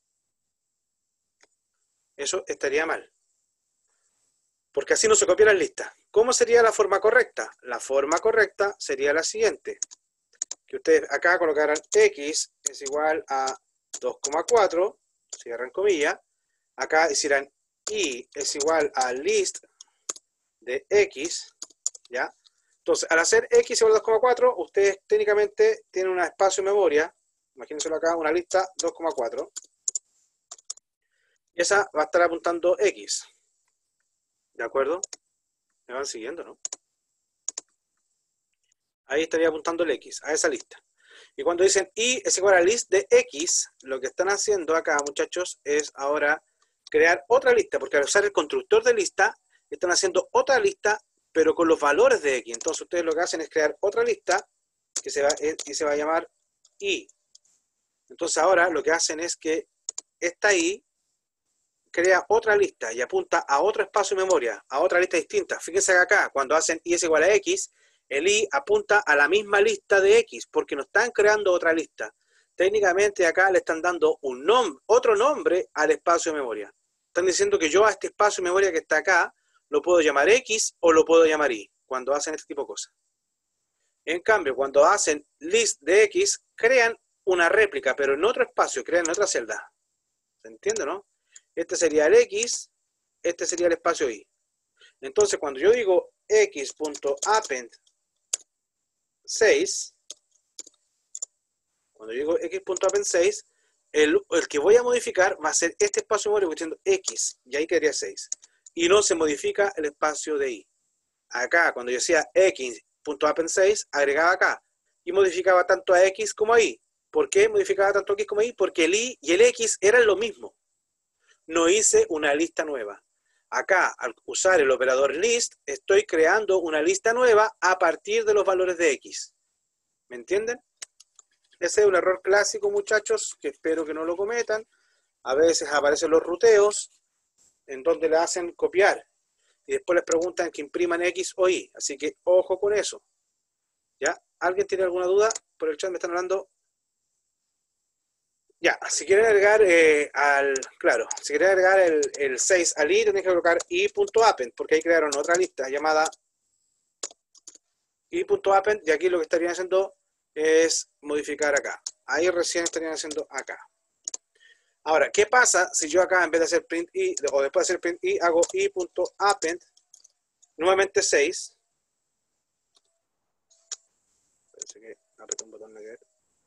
Eso estaría mal. Porque así no se copian las listas. ¿Cómo sería la forma correcta? La forma correcta sería la siguiente. Que ustedes acá colocaran X es igual a 2,4, cierran comillas. Acá hicieran Y es igual a list de X, ¿ya? Entonces, al hacer X igual a 2,4, ustedes técnicamente tienen un espacio de memoria, imagínenselo acá, una lista 2,4, y esa va a estar apuntando X, ¿de acuerdo? Me van siguiendo, ¿no? Ahí estaría apuntando el X, a esa lista. Y cuando dicen Y es igual a list de X, lo que están haciendo acá, muchachos, es ahora crear otra lista, porque al usar el constructor de lista, están haciendo otra lista, pero con los valores de X. Entonces ustedes lo que hacen es crear otra lista que se va a llamar Y. Entonces ahora lo que hacen es que esta Y crea otra lista y apunta a otro espacio de memoria, a otra lista distinta. Fíjense que acá, cuando hacen Y es igual a X, el Y apunta a la misma lista de X, porque no están creando otra lista. Técnicamente acá le están dando otro nombre al espacio de memoria. Están diciendo que yo a este espacio de memoria que está acá, lo puedo llamar X o lo puedo llamar Y, cuando hacen este tipo de cosas. En cambio, cuando hacen list de X, crean una réplica, pero en otro espacio, crean en otra celda. ¿Se entiende, no? Este sería el X, este sería el espacio Y. Entonces, cuando yo digo X.append 6, cuando yo digo X.append 6, el que voy a modificar va a ser este espacio de memoria diciendo X, y ahí quedaría 6. Y no se modifica el espacio de Y. Acá, cuando yo decía X.append 6, agregaba acá. Y modificaba tanto a X como a Y. ¿Por qué modificaba tanto a X como a Y? Porque el Y y el X eran lo mismo. No hice una lista nueva. Acá, al usar el operador list, estoy creando una lista nueva a partir de los valores de X. ¿Me entienden? Ese es un error clásico, muchachos, que espero que no lo cometan. A veces aparecen los ruteos en donde le hacen copiar y después les preguntan que impriman X o Y. Así que ojo con eso. ¿Ya? ¿Alguien tiene alguna duda? Por el chat me están hablando. Ya, si quieren agregar si quieren agregar el 6 al I, tienen que colocar i.append, porque ahí crearon otra lista llamada i.append, y aquí lo que estarían haciendo es modificar acá. Ahí recién estarían haciendo acá. Ahora, ¿qué pasa si yo acá en vez de hacer print i, o después de hacer print i, hago i.append, nuevamente 6? Parece que apreté un botón de ver.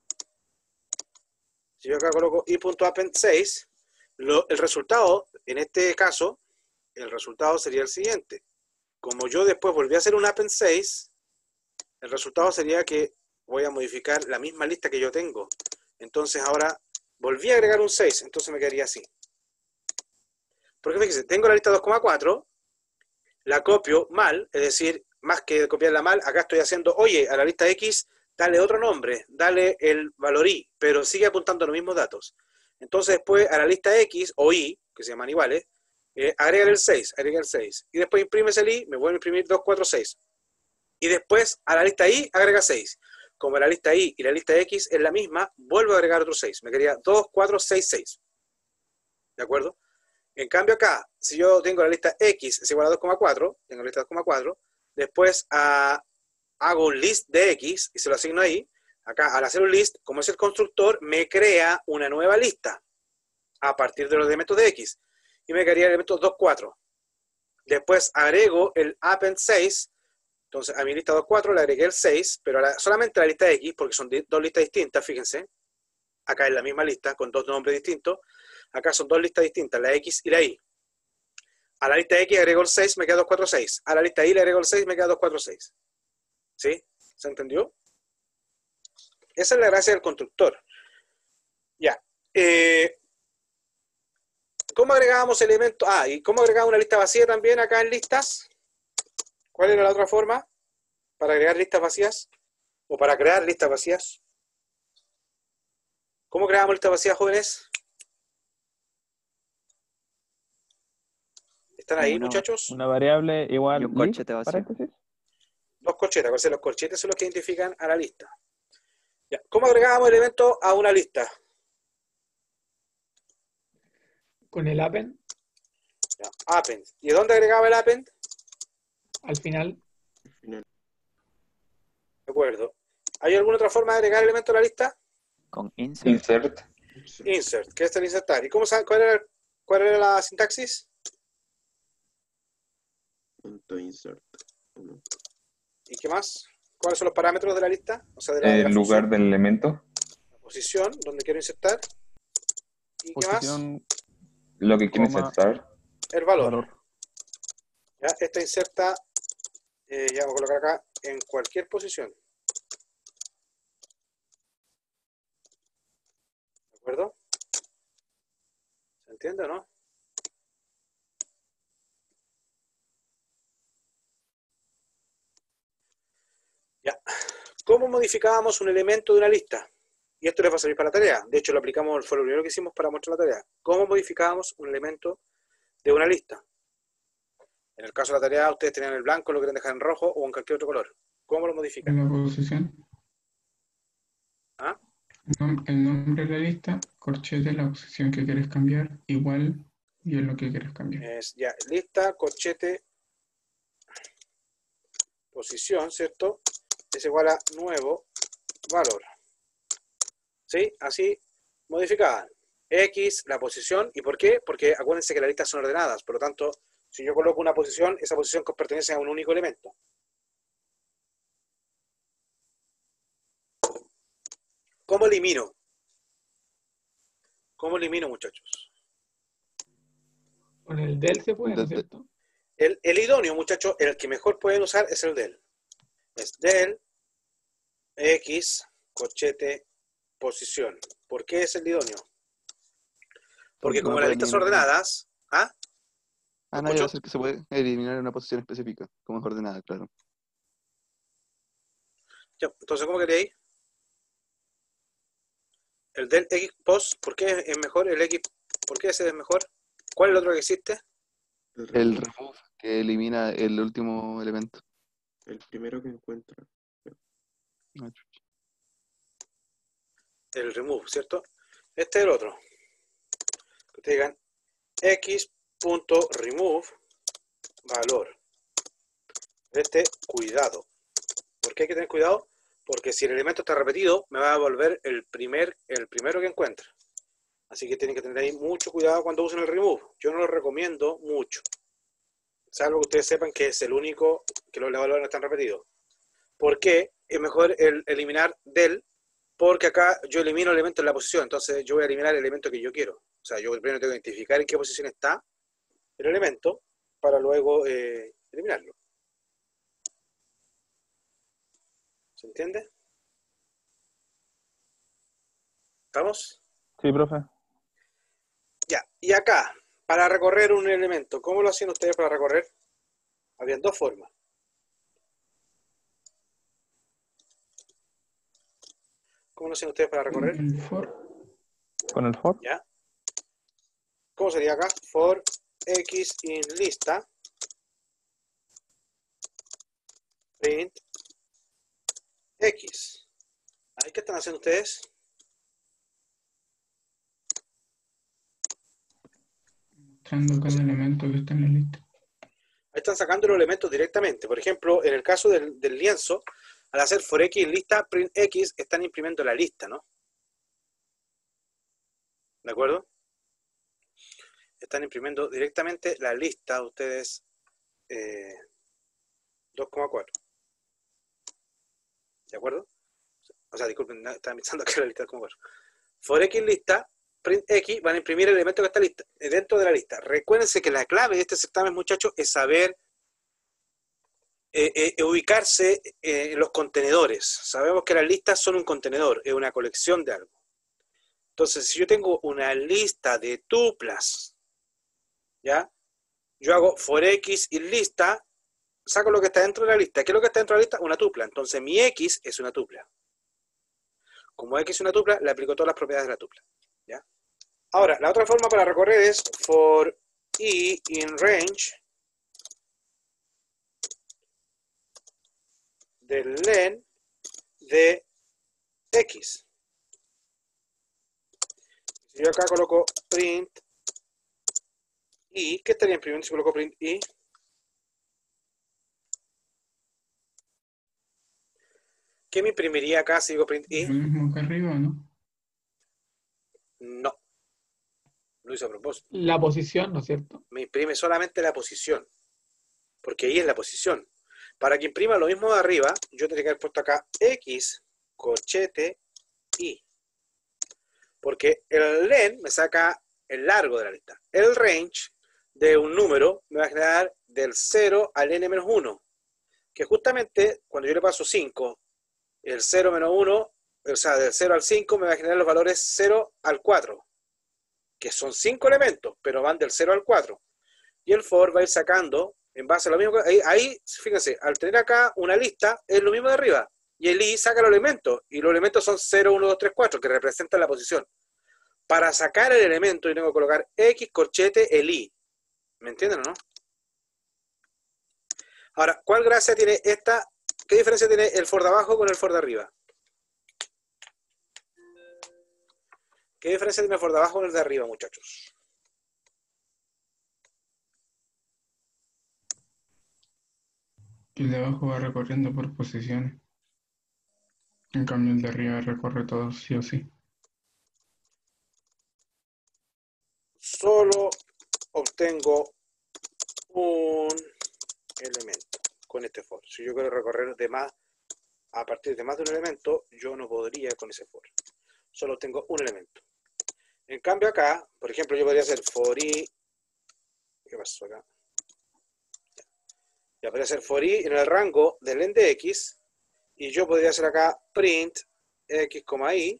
Si yo acá coloco i.append 6, el resultado, en este caso, el resultado sería el siguiente. Como yo después volví a hacer un append 6, el resultado sería que voy a modificar la misma lista que yo tengo. Entonces ahora volví a agregar un 6, entonces me quedaría así. Porque fíjense, tengo la lista 2,4, la copio mal, es decir, más que copiarla mal, acá estoy haciendo, oye, a la lista X, dale otro nombre, dale el valor Y, pero sigue apuntando los mismos datos. Entonces después a la lista X o Y, que se llaman iguales, agrega el 6, y después imprimes el Y, me vuelve a imprimir 2, 4, 6. Y después a la lista Y agrega 6. Como la lista Y y la lista X es la misma, vuelvo a agregar otro 6. Me quedaría 2, 4, 6, 6. ¿De acuerdo? En cambio acá, si yo tengo la lista X es igual a 2,4, tengo la lista 2,4, después hago un list de X y se lo asigno ahí. Acá, al hacer un list, como es el constructor, me crea una nueva lista a partir de los elementos de X. Y me quedaría el elemento 2, 4. Después agrego el append 6. Entonces, a mi lista 2, 4 le agregué el 6, pero solamente a la lista X, porque son dos listas distintas, fíjense. Acá es la misma lista, con dos nombres distintos. Acá son dos listas distintas, la X y la Y. A la lista X agrego el 6, me queda 2, 4, 6. A la lista Y le agrego el 6, me queda 2, 4, 6. ¿Sí? ¿Se entendió? Esa es la gracia del constructor. Ya. ¿Cómo agregábamos elementos? Y ¿cómo agregamos una lista vacía también acá en listas? ¿Cuál era la otra forma para agregar listas vacías? ¿O para crear listas vacías? ¿Cómo creamos listas vacías, jóvenes? ¿Están ahí, muchachos? Una variable igual Y un corchete list, vacío. paréntesis. Dos corchetes. Los corchetes son los que identifican a la lista. Ya. ¿Cómo agregábamos elementos a una lista? Con el append, Ya. Append. ¿Y dónde agregaba el append? al final, De acuerdo. ¿Hay alguna otra forma de agregar elementos a la lista? Con insert. Insert. Insert, que es el insertar. ¿Y cómo saben cuál era la sintaxis? .insert. ¿Y qué más? ¿Cuáles son los parámetros de la lista? O sea, de la El lugar función. del elemento. La posición, donde quiero insertar. ¿Y qué más? Posición, Lo que quiero Coma. insertar. El valor. valor. ¿Ya? Esta inserta, ya voy a colocar acá, en cualquier posición. ¿De acuerdo? ¿Se entiende o no? Ya. ¿Cómo modificábamos un elemento de una lista? Y esto les va a servir para la tarea. De hecho, lo aplicamos, fue lo primero que hicimos para mostrar la tarea. ¿Cómo modificábamos un elemento de una lista? En el caso de la tarea, ustedes tenían el blanco, lo quieren dejar en rojo o en cualquier otro color. ¿Cómo lo modifican? En la posición. ¿Ah? El nombre de la lista, corchete, la posición que quieres cambiar, igual, y es lo que quieres cambiar. Es ya, lista, corchete, posición, ¿cierto? Es igual a nuevo valor. ¿Sí? Así modificaban. X, la posición. ¿Y por qué? Porque acuérdense que las listas son ordenadas. Por lo tanto, si yo coloco una posición, esa posición pertenece a un único elemento. ¿Cómo elimino? ¿Cómo elimino, muchachos? con el del se puede, ¿no es Desde- cierto? El idóneo, muchachos, el que mejor pueden usar es el del. Es del, X, corchete, posición. ¿Por qué es el idóneo? Porque como no las pueden listas son eliminar. ordenadas, ¿ah? No van a ¿Escucho? hacer que se puede eliminar una posición específica, como es ordenada, claro. Ya, entonces, ¿cómo queréis? El del X post, ¿por qué es mejor el X? ¿Por qué ese es mejor? ¿Cuál es el otro que existe? El remove, que elimina el último elemento. El primero que encuentra. Ah, chucha. El remove, ¿cierto? Este es el otro. Que te digan x.remove valor. Este, cuidado. ¿Por qué hay que tener cuidado? Porque si el elemento está repetido, me va a devolver el primero que encuentra. Así que tienen que tener ahí mucho cuidado cuando usen el remove. Yo no lo recomiendo mucho. Salvo que ustedes sepan que es el único que los valores no están repetidos. ¿Por qué? Es mejor eliminar del, porque acá yo elimino el elemento en la posición. Entonces yo voy a eliminar el elemento que yo quiero. O sea, yo primero tengo que identificar en qué posición está el elemento para luego eliminarlo. ¿Se entiende? ¿Estamos? Sí, profe. Ya. Y acá, para recorrer un elemento, ¿cómo lo hacían ustedes para recorrer? Habían dos formas. ¿Cómo lo hacían ustedes para recorrer? El for. Con el for. ¿Ya? ¿Cómo sería acá? For x in lista print x. ¿Ahí qué están haciendo ustedes? Mostrando cada elemento que está en la lista. Ahí están sacando los elementos directamente. Por ejemplo, en el caso del lienzo, al hacer for x en lista print x, están imprimiendo la lista, ¿no? ¿De acuerdo? Están imprimiendo directamente la lista ustedes 2,4. ¿De acuerdo? O sea, disculpen, estaba pensando que era la lista 2,4. For x lista, print x, van a imprimir el elemento que está lista, dentro de la lista. Recuérdense que la clave de este certamen, muchachos, es saber ubicarse en los contenedores. Sabemos que las listas son un contenedor, es una colección de algo. Entonces, si yo tengo una lista de tuplas, ¿ya? Yo hago for x y lista, saco lo que está dentro de la lista. ¿Qué es lo que está dentro de la lista? Una tupla. Entonces, mi x es una tupla. Como x es una tupla, le aplico todas las propiedades de la tupla, ¿ya? Ahora, la otra forma para recorrer es for i in range del len de x. Si yo acá coloco print i, ¿qué estaría imprimiendo si coloco print i? ¿Qué me imprimiría acá si digo print i? Lo mismo que arriba, ¿no? No. Lo hice a propósito. La posición, ¿no es cierto? Me imprime solamente la posición. Porque ahí es la posición. Para que imprima lo mismo de arriba, yo tendría que haber puesto acá x, corchete, i. Porque el len me saca el largo de la lista. El range de un número me va a generar del 0 al n-1. Que justamente cuando yo le paso 5, el 0 menos 1, o sea, del 0 al 5 me va a generar los valores 0 al 4. Que son 5 elementos, pero van del 0 al 4. Y el for va a ir sacando en base a lo mismo. Ahí, fíjense, al tener acá una lista, es lo mismo de arriba. Y el i saca los elementos. Y los elementos son 0, 1, 2, 3, 4, que representan la posición. Para sacar el elemento, yo tengo que colocar x, corchete, el i. ¿Me entienden o no? Ahora, ¿cuál gracia tiene esta? ¿Qué diferencia tiene el for de abajo con el for de arriba? ¿Qué diferencia tiene el for de abajo con el de arriba, muchachos? El de abajo va recorriendo por posiciones. En cambio, el de arriba recorre todo sí o sí. Solo obtengo un elemento con este for. Si yo quiero recorrer de más, a partir de más de un elemento, yo no podría con ese for. Solo tengo un elemento. En cambio acá, por ejemplo, yo podría hacer for i. ¿Qué pasó acá? Ya podría hacer for i en el rango del len de x. Y yo podría hacer acá print x, i,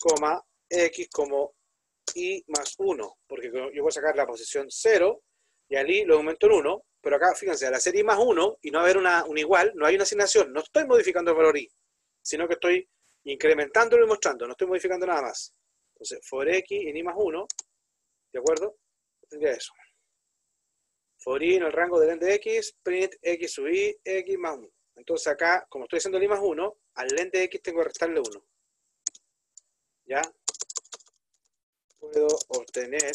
x como i más 1. Porque yo voy a sacar la posición 0. y al i lo aumento en 1, pero acá, fíjense, al hacer i más 1 y no haber un igual, no hay una asignación, no estoy modificando el valor i, sino que estoy incrementándolo y mostrando, no estoy modificando nada más. Entonces, for x en i más 1, ¿de acuerdo? Tendría eso. For i en el rango del len de x, print x sub i, x más 1. Entonces acá, como estoy haciendo el i más 1, al len de x tengo que restarle 1. ¿Ya? Puedo obtener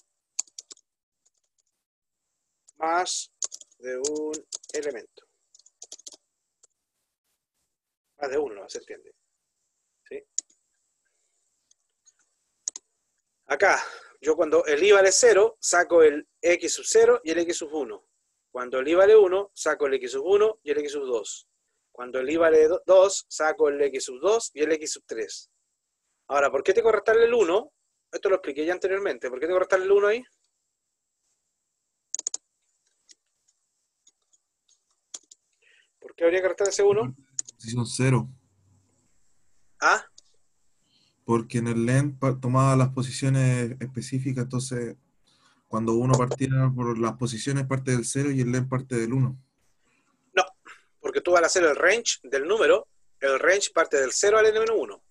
más de un elemento. Más de uno, ¿no? ¿Se entiende? ¿Sí? Acá, yo cuando el i vale 0, saco el x sub 0 y el x sub 1. Cuando el i vale 1, saco el x sub 1 y el x sub 2. Cuando el i vale 2, saco el x sub 2 y el x sub 3. Ahora, ¿por qué tengo que restarle el 1? Esto lo expliqué ya anteriormente. ¿Por qué tengo que restarle el 1 ahí? ¿Por qué habría que restar ese 1? Posición 0. ¿Ah? Porque en el len tomaba las posiciones específicas, entonces cuando uno partía por las posiciones parte del 0 y el len parte del 1. No, porque tú al hacer el range del número, el range parte del 0 al n-1.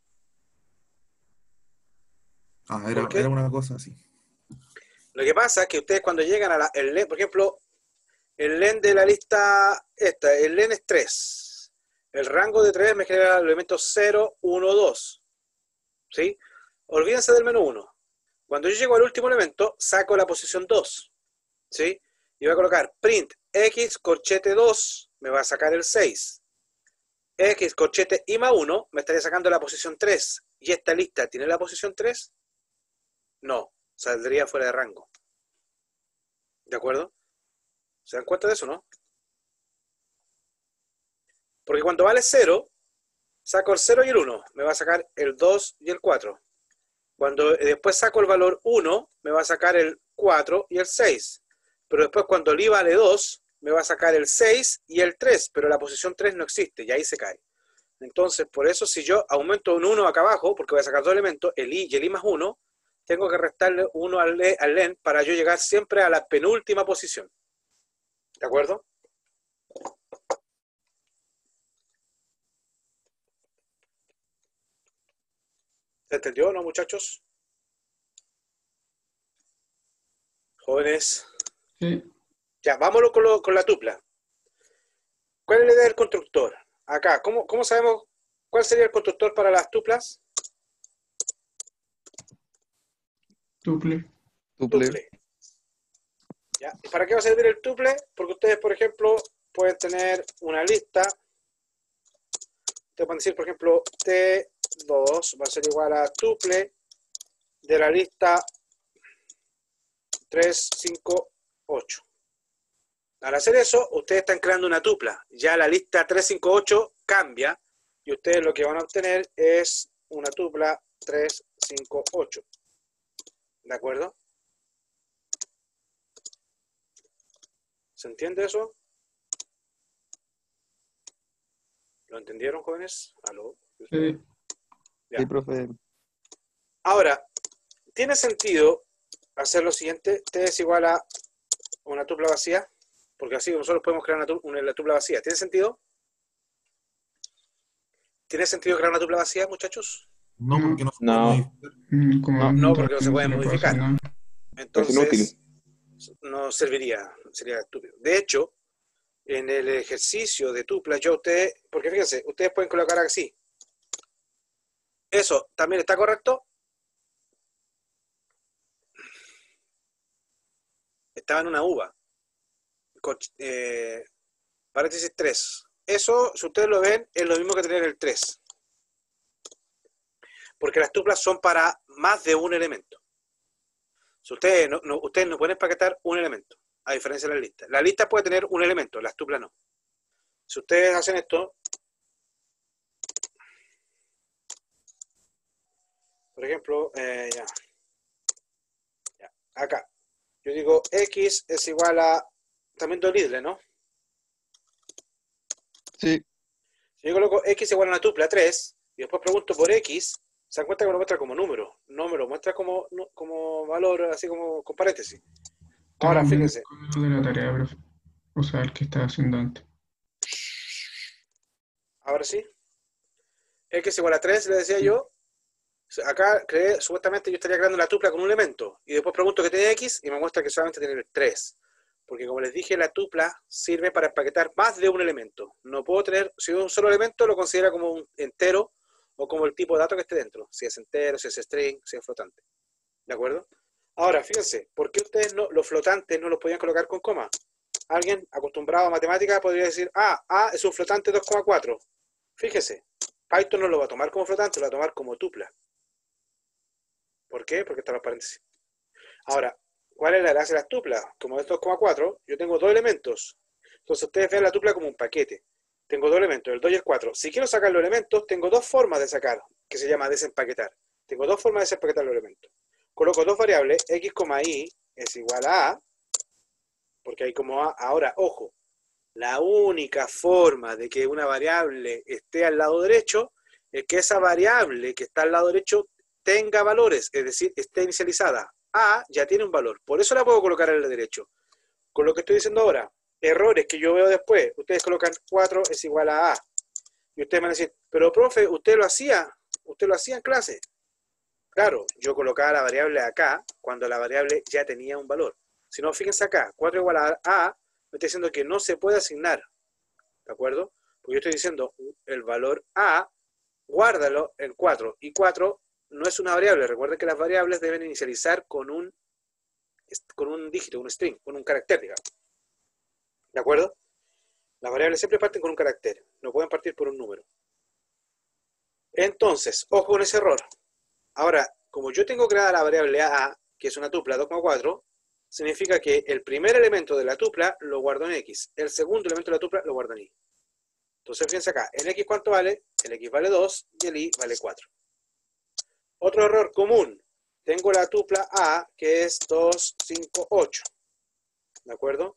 Ah, era una cosa así. Lo que pasa es que ustedes cuando llegan a el len, por ejemplo, el len de la lista esta, el len es 3. El rango de 3 me genera los elementos 0, 1, 2. ¿Sí? Olvídense del menú 1. Cuando yo llego al último elemento, saco la posición 2. ¿Sí? Y voy a colocar print x corchete 2, me va a sacar el 6. X corchete i más 1, me estaría sacando la posición 3. ¿Y esta lista tiene la posición 3? No, saldría fuera de rango. ¿De acuerdo? ¿Se dan cuenta de eso, no? Porque cuando vale 0, saco el 0 y el 1, me va a sacar el 2 y el 4. Cuando después saco el valor 1, me va a sacar el 4 y el 6. Pero después cuando el i vale 2, me va a sacar el 6 y el 3, pero la posición 3 no existe, y ahí se cae. Entonces, por eso si yo aumento un 1 acá abajo, porque voy a sacar dos elementos, el i y el i más 1, tengo que restarle 1 al len para yo llegar siempre a la penúltima posición. ¿De acuerdo? ¿Se entendió o no, muchachos? Jóvenes. Sí. Ya, vámonos con la tupla. ¿Cuál es la idea del constructor? Acá, ¿cómo sabemos cuál sería el constructor para las tuplas? Tuple. Tuple. ¿Ya? ¿Y para qué va a servir el tuple? Porque ustedes, por ejemplo, pueden tener una lista. Ustedes pueden decir, por ejemplo, T2 va a ser igual a tuple de la lista 3, 5, 8. Al hacer eso, ustedes están creando una tupla. Ya la lista 3, 5, 8 cambia y ustedes lo que van a obtener es una tupla 3, 5, 8. ¿De acuerdo? ¿Se entiende eso? ¿Lo entendieron, jóvenes? ¿Aló? Sí. Ya. Sí, profe. Ahora, ¿tiene sentido hacer lo siguiente? T es igual a una tupla vacía, porque así nosotros podemos crear una tupla vacía. ¿Tiene sentido? ¿Tiene sentido crear una tupla vacía, muchachos? No, porque no se puede No. modificar. No, porque no se puede no modificar. pasa nada. Entonces, no serviría, sería estúpido. De hecho, en el ejercicio de tupla, porque fíjense, ustedes pueden colocar así. ¿Eso también está correcto? Estaba en una uva. Paréntesis 3. Eso, si ustedes lo ven, es lo mismo que tener el 3. Porque las tuplas son para más de un elemento. Si ustedes no pueden empaquetar un elemento, a diferencia de la lista. La lista puede tener un elemento, las tuplas no. Si ustedes hacen esto, por ejemplo, acá, yo digo x es igual a, también Lidle, ¿no? Sí. Si yo coloco x igual a una tupla 3, y después pregunto por x, se dan cuenta que me lo muestra como número, no me lo muestra como valor, así como con paréntesis. Ahora, Estamos viendo fíjense. el código de la tarea, profe. O sea, el que estaba haciendo antes. Ahora sí. X es igual a 3, le decía yo. Acá supuestamente yo estaría creando una tupla con un elemento. Y después pregunto que tiene X y me muestra que solamente tiene 3. Porque como les dije, la tupla sirve para empaquetar más de un elemento. No puedo tener, si es un solo elemento, lo considera como un entero o como el tipo de dato que esté dentro. Si es entero, si es string, si es flotante. ¿De acuerdo? Ahora, fíjense, ¿por qué ustedes los flotantes no los podían colocar con coma? Alguien acostumbrado a matemática podría decir, A es un flotante 2,4. Fíjese, Python no lo va a tomar como flotante, lo va a tomar como tupla. ¿Por qué? Porque están los paréntesis. Ahora, ¿cuál es la gracia de las tuplas? Como es 2,4, yo tengo dos elementos. Entonces ustedes ven la tupla como un paquete. Tengo dos elementos, el 2 y el 4. Si quiero sacar los elementos, tengo dos formas de sacar, que se llama desempaquetar. Tengo dos formas de desempaquetar los elementos. Coloco dos variables, x, y es igual a, porque hay como a. Ahora, ojo, la única forma de que una variable esté al lado derecho es que esa variable que está al lado derecho tenga valores, es decir, esté inicializada. A ya tiene un valor, por eso la puedo colocar al derecho. Con lo que estoy diciendo ahora, errores que yo veo después, ustedes colocan 4 es igual a. Y ustedes van a decir, pero profe, usted lo hacía en clase. Claro, yo colocaba la variable acá cuando la variable ya tenía un valor. Si no, fíjense acá, 4 igual a, me está diciendo que no se puede asignar. ¿De acuerdo? Porque yo estoy diciendo, el valor a, guárdalo en 4. Y 4 no es una variable. Recuerden que las variables deben inicializar con un dígito, un string, con un carácter, digamos. ¿De acuerdo? Las variables siempre parten con un carácter. No pueden partir por un número. Entonces, ojo con ese error. Ahora, como yo tengo creada la variable a, que es una tupla 2,4, significa que el primer elemento de la tupla lo guardo en x, el segundo elemento de la tupla lo guardo en y. Entonces, fíjense acá, en x ¿cuánto vale? El x vale 2 y el y vale 4. Otro error común, tengo la tupla a, que es 2, 5, 8. ¿De acuerdo?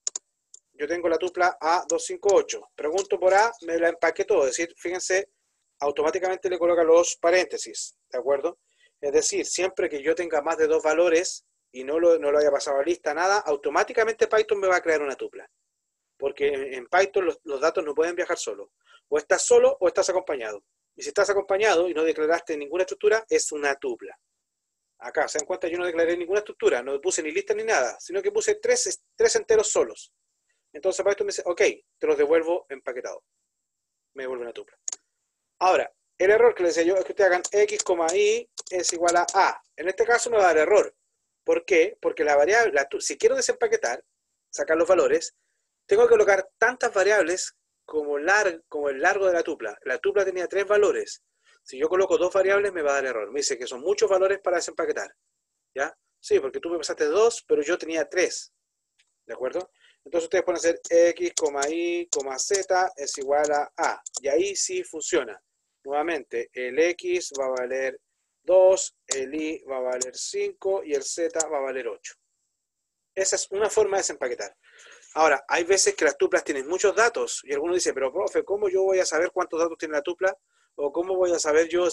Yo tengo la tupla a, 2, 5, 8. Pregunto por a, me la empaqué todo, es decir, fíjense, automáticamente le coloca los paréntesis, ¿de acuerdo? Es decir, siempre que yo tenga más de dos valores y no lo haya pasado a lista, nada, automáticamente Python me va a crear una tupla. Porque en Python los datos no pueden viajar solos. O estás solo o estás acompañado. Y si estás acompañado y no declaraste ninguna estructura, es una tupla. Acá, se dan cuenta, yo no declaré ninguna estructura, no puse ni lista ni nada, sino que puse tres enteros solos. Entonces Python me dice, ok, te los devuelvo empaquetado. Me devuelve una tupla. Ahora, el error que les decía yo es que ustedes hagan x, y es igual a. En este caso me va a dar error. ¿Por qué? Porque la variable, si quiero desempaquetar, sacar los valores, tengo que colocar tantas variables como el largo de la tupla. La tupla tenía 3 valores. Si yo coloco 2 variables me va a dar error. Me dice que son muchos valores para desempaquetar. ¿Ya? Sí, porque tú me pasaste 2, pero yo tenía 3. ¿De acuerdo? Entonces ustedes pueden hacer x, y, z es igual a. Y ahí sí funciona. Nuevamente, el x va a valer 2, el y va a valer 5 y el z va a valer 8. Esa es una forma de desempaquetar. Ahora, hay veces que las tuplas tienen muchos datos y alguno dice, pero profe, ¿cómo yo voy a saber cuántos datos tiene la tupla? ¿O cómo voy a saber yo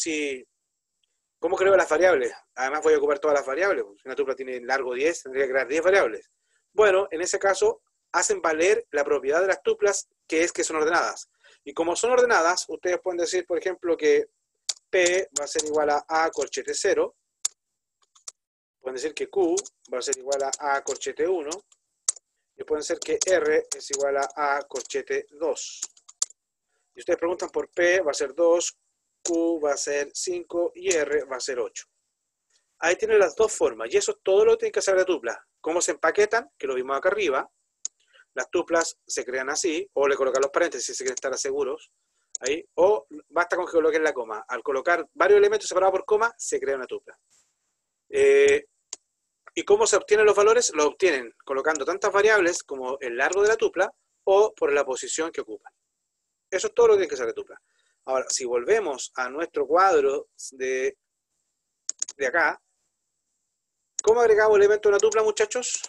cómo creo las variables? Además voy a ocupar todas las variables. Si una tupla tiene largo 10, tendría que crear 10 variables. Bueno, en ese caso, hacen valer la propiedad de las tuplas, que es que son ordenadas. Y como son ordenadas, ustedes pueden decir, por ejemplo, que P va a ser igual a corchete 0. Pueden decir que Q va a ser igual a corchete 1. Y pueden ser que R es igual a corchete 2. Y ustedes preguntan por P va a ser 2, Q va a ser 5 y R va a ser 8. Ahí tienen las dos formas. Y eso es todo lo que tienen que hacer de tupla. Cómo se empaquetan, que lo vimos acá arriba. Las tuplas se crean así, o le colocan los paréntesis si se quieren estar seguros, ahí, o basta con que coloquen la coma. Al colocar varios elementos separados por coma, se crea una tupla. ¿Y cómo se obtienen los valores? Los obtienen colocando tantas variables como el largo de la tupla, o por la posición que ocupan. Eso es todo lo que tiene que ser de tupla. Ahora, si volvemos a nuestro cuadro de acá, ¿cómo agregamos elementos a una tupla, muchachos?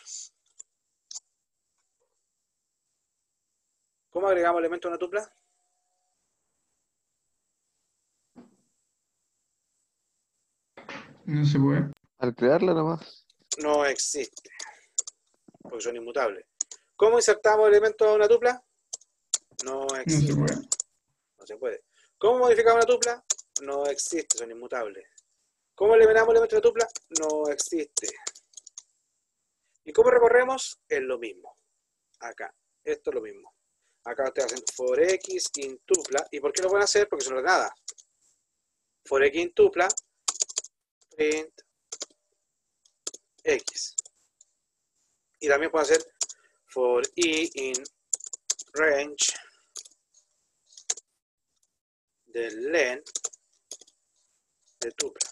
¿Cómo agregamos elementos a una tupla? No se puede. Al crearla nomás. No existe. porque son inmutables. ¿Cómo insertamos elementos a una tupla? No No se existe. puede. No se puede. ¿Cómo modificamos una tupla? No existe, son inmutables. ¿Cómo eliminamos elementos de tupla? No existe. ¿Y cómo recorremos? Es lo mismo. Acá. Esto es lo mismo. Acá ustedes hacen for x in tupla. ¿Y por qué lo pueden hacer? Porque son ordenadas. For x in tupla, print x. Y también pueden hacer for i in range del len de tupla.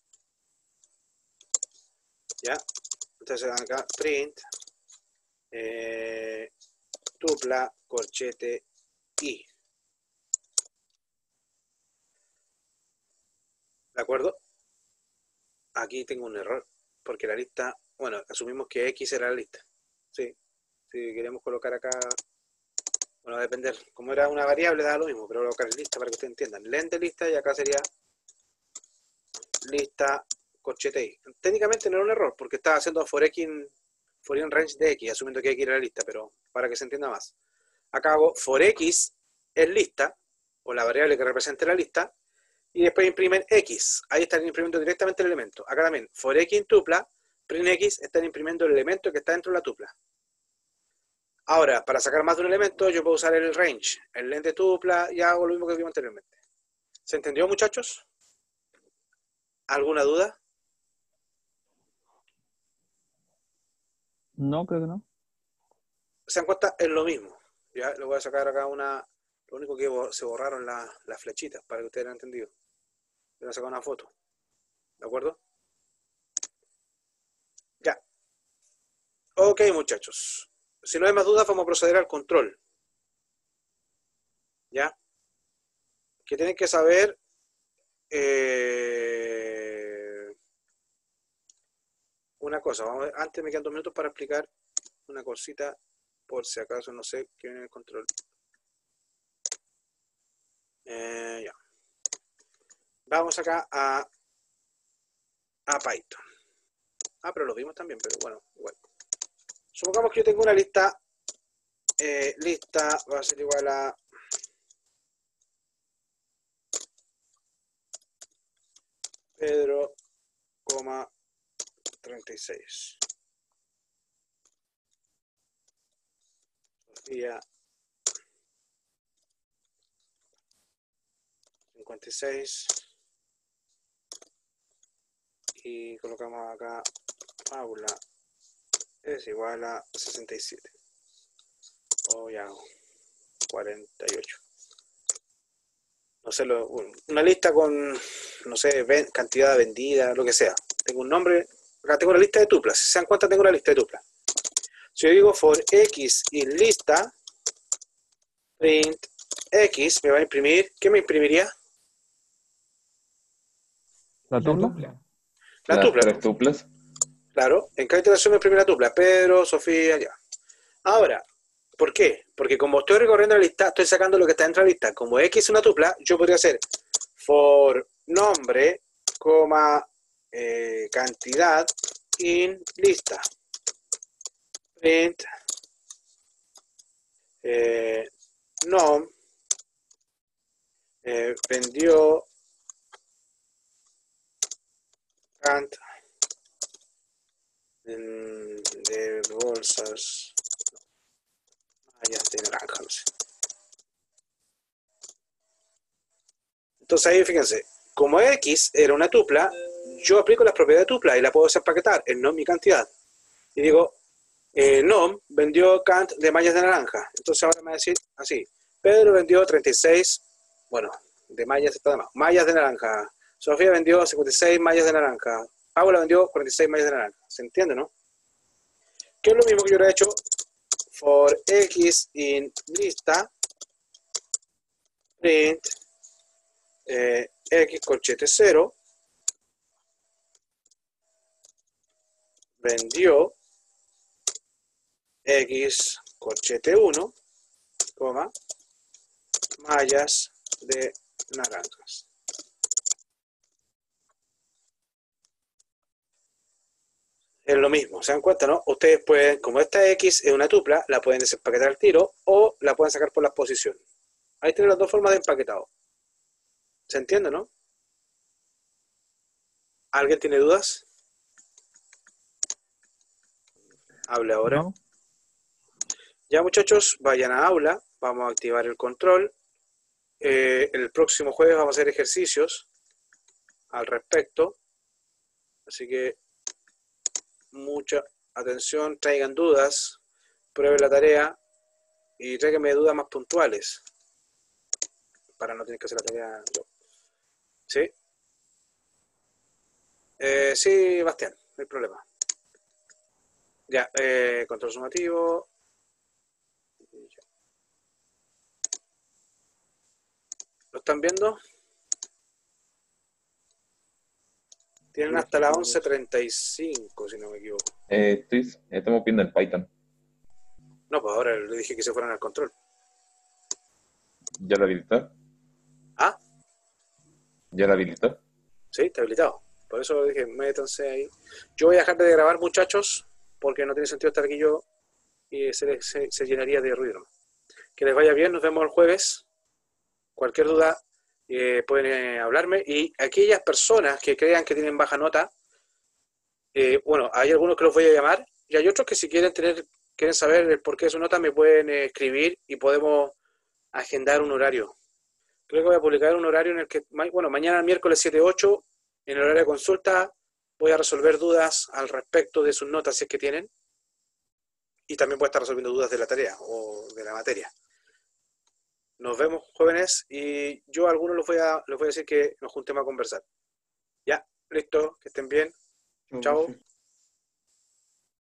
¿Ya? Entonces acá print tupla corchete i. ¿De acuerdo? Aquí tengo un error, porque la lista, bueno, asumimos que x era la lista. Sí, si queremos colocar acá, bueno, va a depender, como era una variable da lo mismo, pero voy a colocar lista para que ustedes entiendan. Len de lista y acá sería lista corchete i. Técnicamente no era un error, porque estaba haciendo for in range de x, asumiendo que x era la lista, pero para que se entienda más. Acá hago for x es lista, o la variable que represente la lista, y después imprimen x. Ahí están imprimiendo directamente el elemento. Acá también, for x in tupla, print x, están imprimiendo el elemento que está dentro de la tupla. Ahora, para sacar más de un elemento, yo puedo usar el range, el len de tupla, y hago lo mismo que vimos anteriormente. ¿Se entendió, muchachos? ¿Alguna duda? No, creo que no. Se dan cuenta, es lo mismo. Ya le voy a sacar acá una. Lo único que se borraron las flechitas para que ustedes lo hayan entendido. Le voy a sacar una foto. ¿De acuerdo? Ya. Ok, muchachos. Si no hay más dudas, vamos a proceder al control. ¿Ya? Que tienen que saber. Una cosa. Vamos a ver, antes me quedan 2 minutos para explicar una cosita. Por si acaso no sé qué viene en el control. Ya. Vamos acá a Python. Pero lo vimos también, pero bueno, igual. Supongamos que yo tengo una lista. Lista va a ser igual a Pedro, 36. Sofía, 56. Y colocamos acá Paula es igual a 67. O ya, 48. No sé, una lista con, no sé, cantidad vendida, lo que sea. Tengo un nombre, acá tengo una lista de tuplas. Si se dan cuenta, tengo una lista de tuplas. Si yo digo for x in lista, print x, me va a imprimir, ¿qué me imprimiría? ¿La La tupla? tupla. La Las tupla. 3 tuplas. Claro, en cada iteración me imprime la tupla. Pedro, Sofía, ya. Ahora, ¿por qué? Porque como estoy recorriendo la lista, estoy sacando lo que está dentro de la lista. Como x es una tupla, yo podría hacer for nombre, cantidad in lista. Print nom vendió cant de bolsas mallas de naranja, no sé. Entonces ahí fíjense, como x era una tupla, yo aplico las propiedades de tupla y la puedo desempaquetar en nom y cantidad. Y digo, nom vendió cant de mallas de naranja. Entonces ahora me va a decir así, Pedro vendió 36, bueno, de mallas está de más, mallas de naranja. Sofía vendió 56 mallas de naranja. Paula vendió 46 mallas de naranja. ¿Se entiende, no? Que es lo mismo que yo hubiera hecho for x in lista print x corchete 0 vendió x corchete 1, mallas de naranjas. es lo mismo, ¿se dan cuenta, no? Ustedes pueden, como esta X es una tupla, la pueden desempaquetar al tiro o la pueden sacar por las posiciones. Ahí tienen las dos formas de empaquetado. ¿Se entiende, no? ¿Alguien tiene dudas? Hable ahora. ¿No? Ya, muchachos, vayan a aula, vamos a activar el control. El próximo jueves vamos a hacer ejercicios al respecto. Así que mucha atención, traigan dudas, prueben la tarea y tráiganme dudas más puntuales para no tener que hacer la tarea yo. ¿Sí? Sí, Bastián, no hay problema. Ya, control sumativo. ¿Lo están viendo? Tienen hasta las 11:35, si no me equivoco. Estamos viendo el Python. No, pues ahora le dije que se fueran al control. ¿Ya lo habilitó? ¿Ah? ¿Ya lo habilitó? Sí, está habilitado. Por eso dije, métanse ahí. Yo voy a dejar de grabar, muchachos, porque no tiene sentido estar aquí yo y se llenaría de ruido. Que les vaya bien, nos vemos el jueves. Cualquier duda pueden hablarme. Y aquellas personas que crean que tienen baja nota, bueno, hay algunos que los voy a llamar y hay otros que si quieren saber el porqué de su nota me pueden escribir y podemos agendar un horario. Creo que voy a publicar un horario en el que, bueno, mañana miércoles 7-8, en el horario de consulta, voy a resolver dudas al respecto de sus notas si es que tienen. Y también voy a estar resolviendo dudas de la tarea o de la materia. Nos vemos, jóvenes, y yo a algunos les voy a decir que nos juntemos a conversar. Ya, listo, que estén bien. Chao.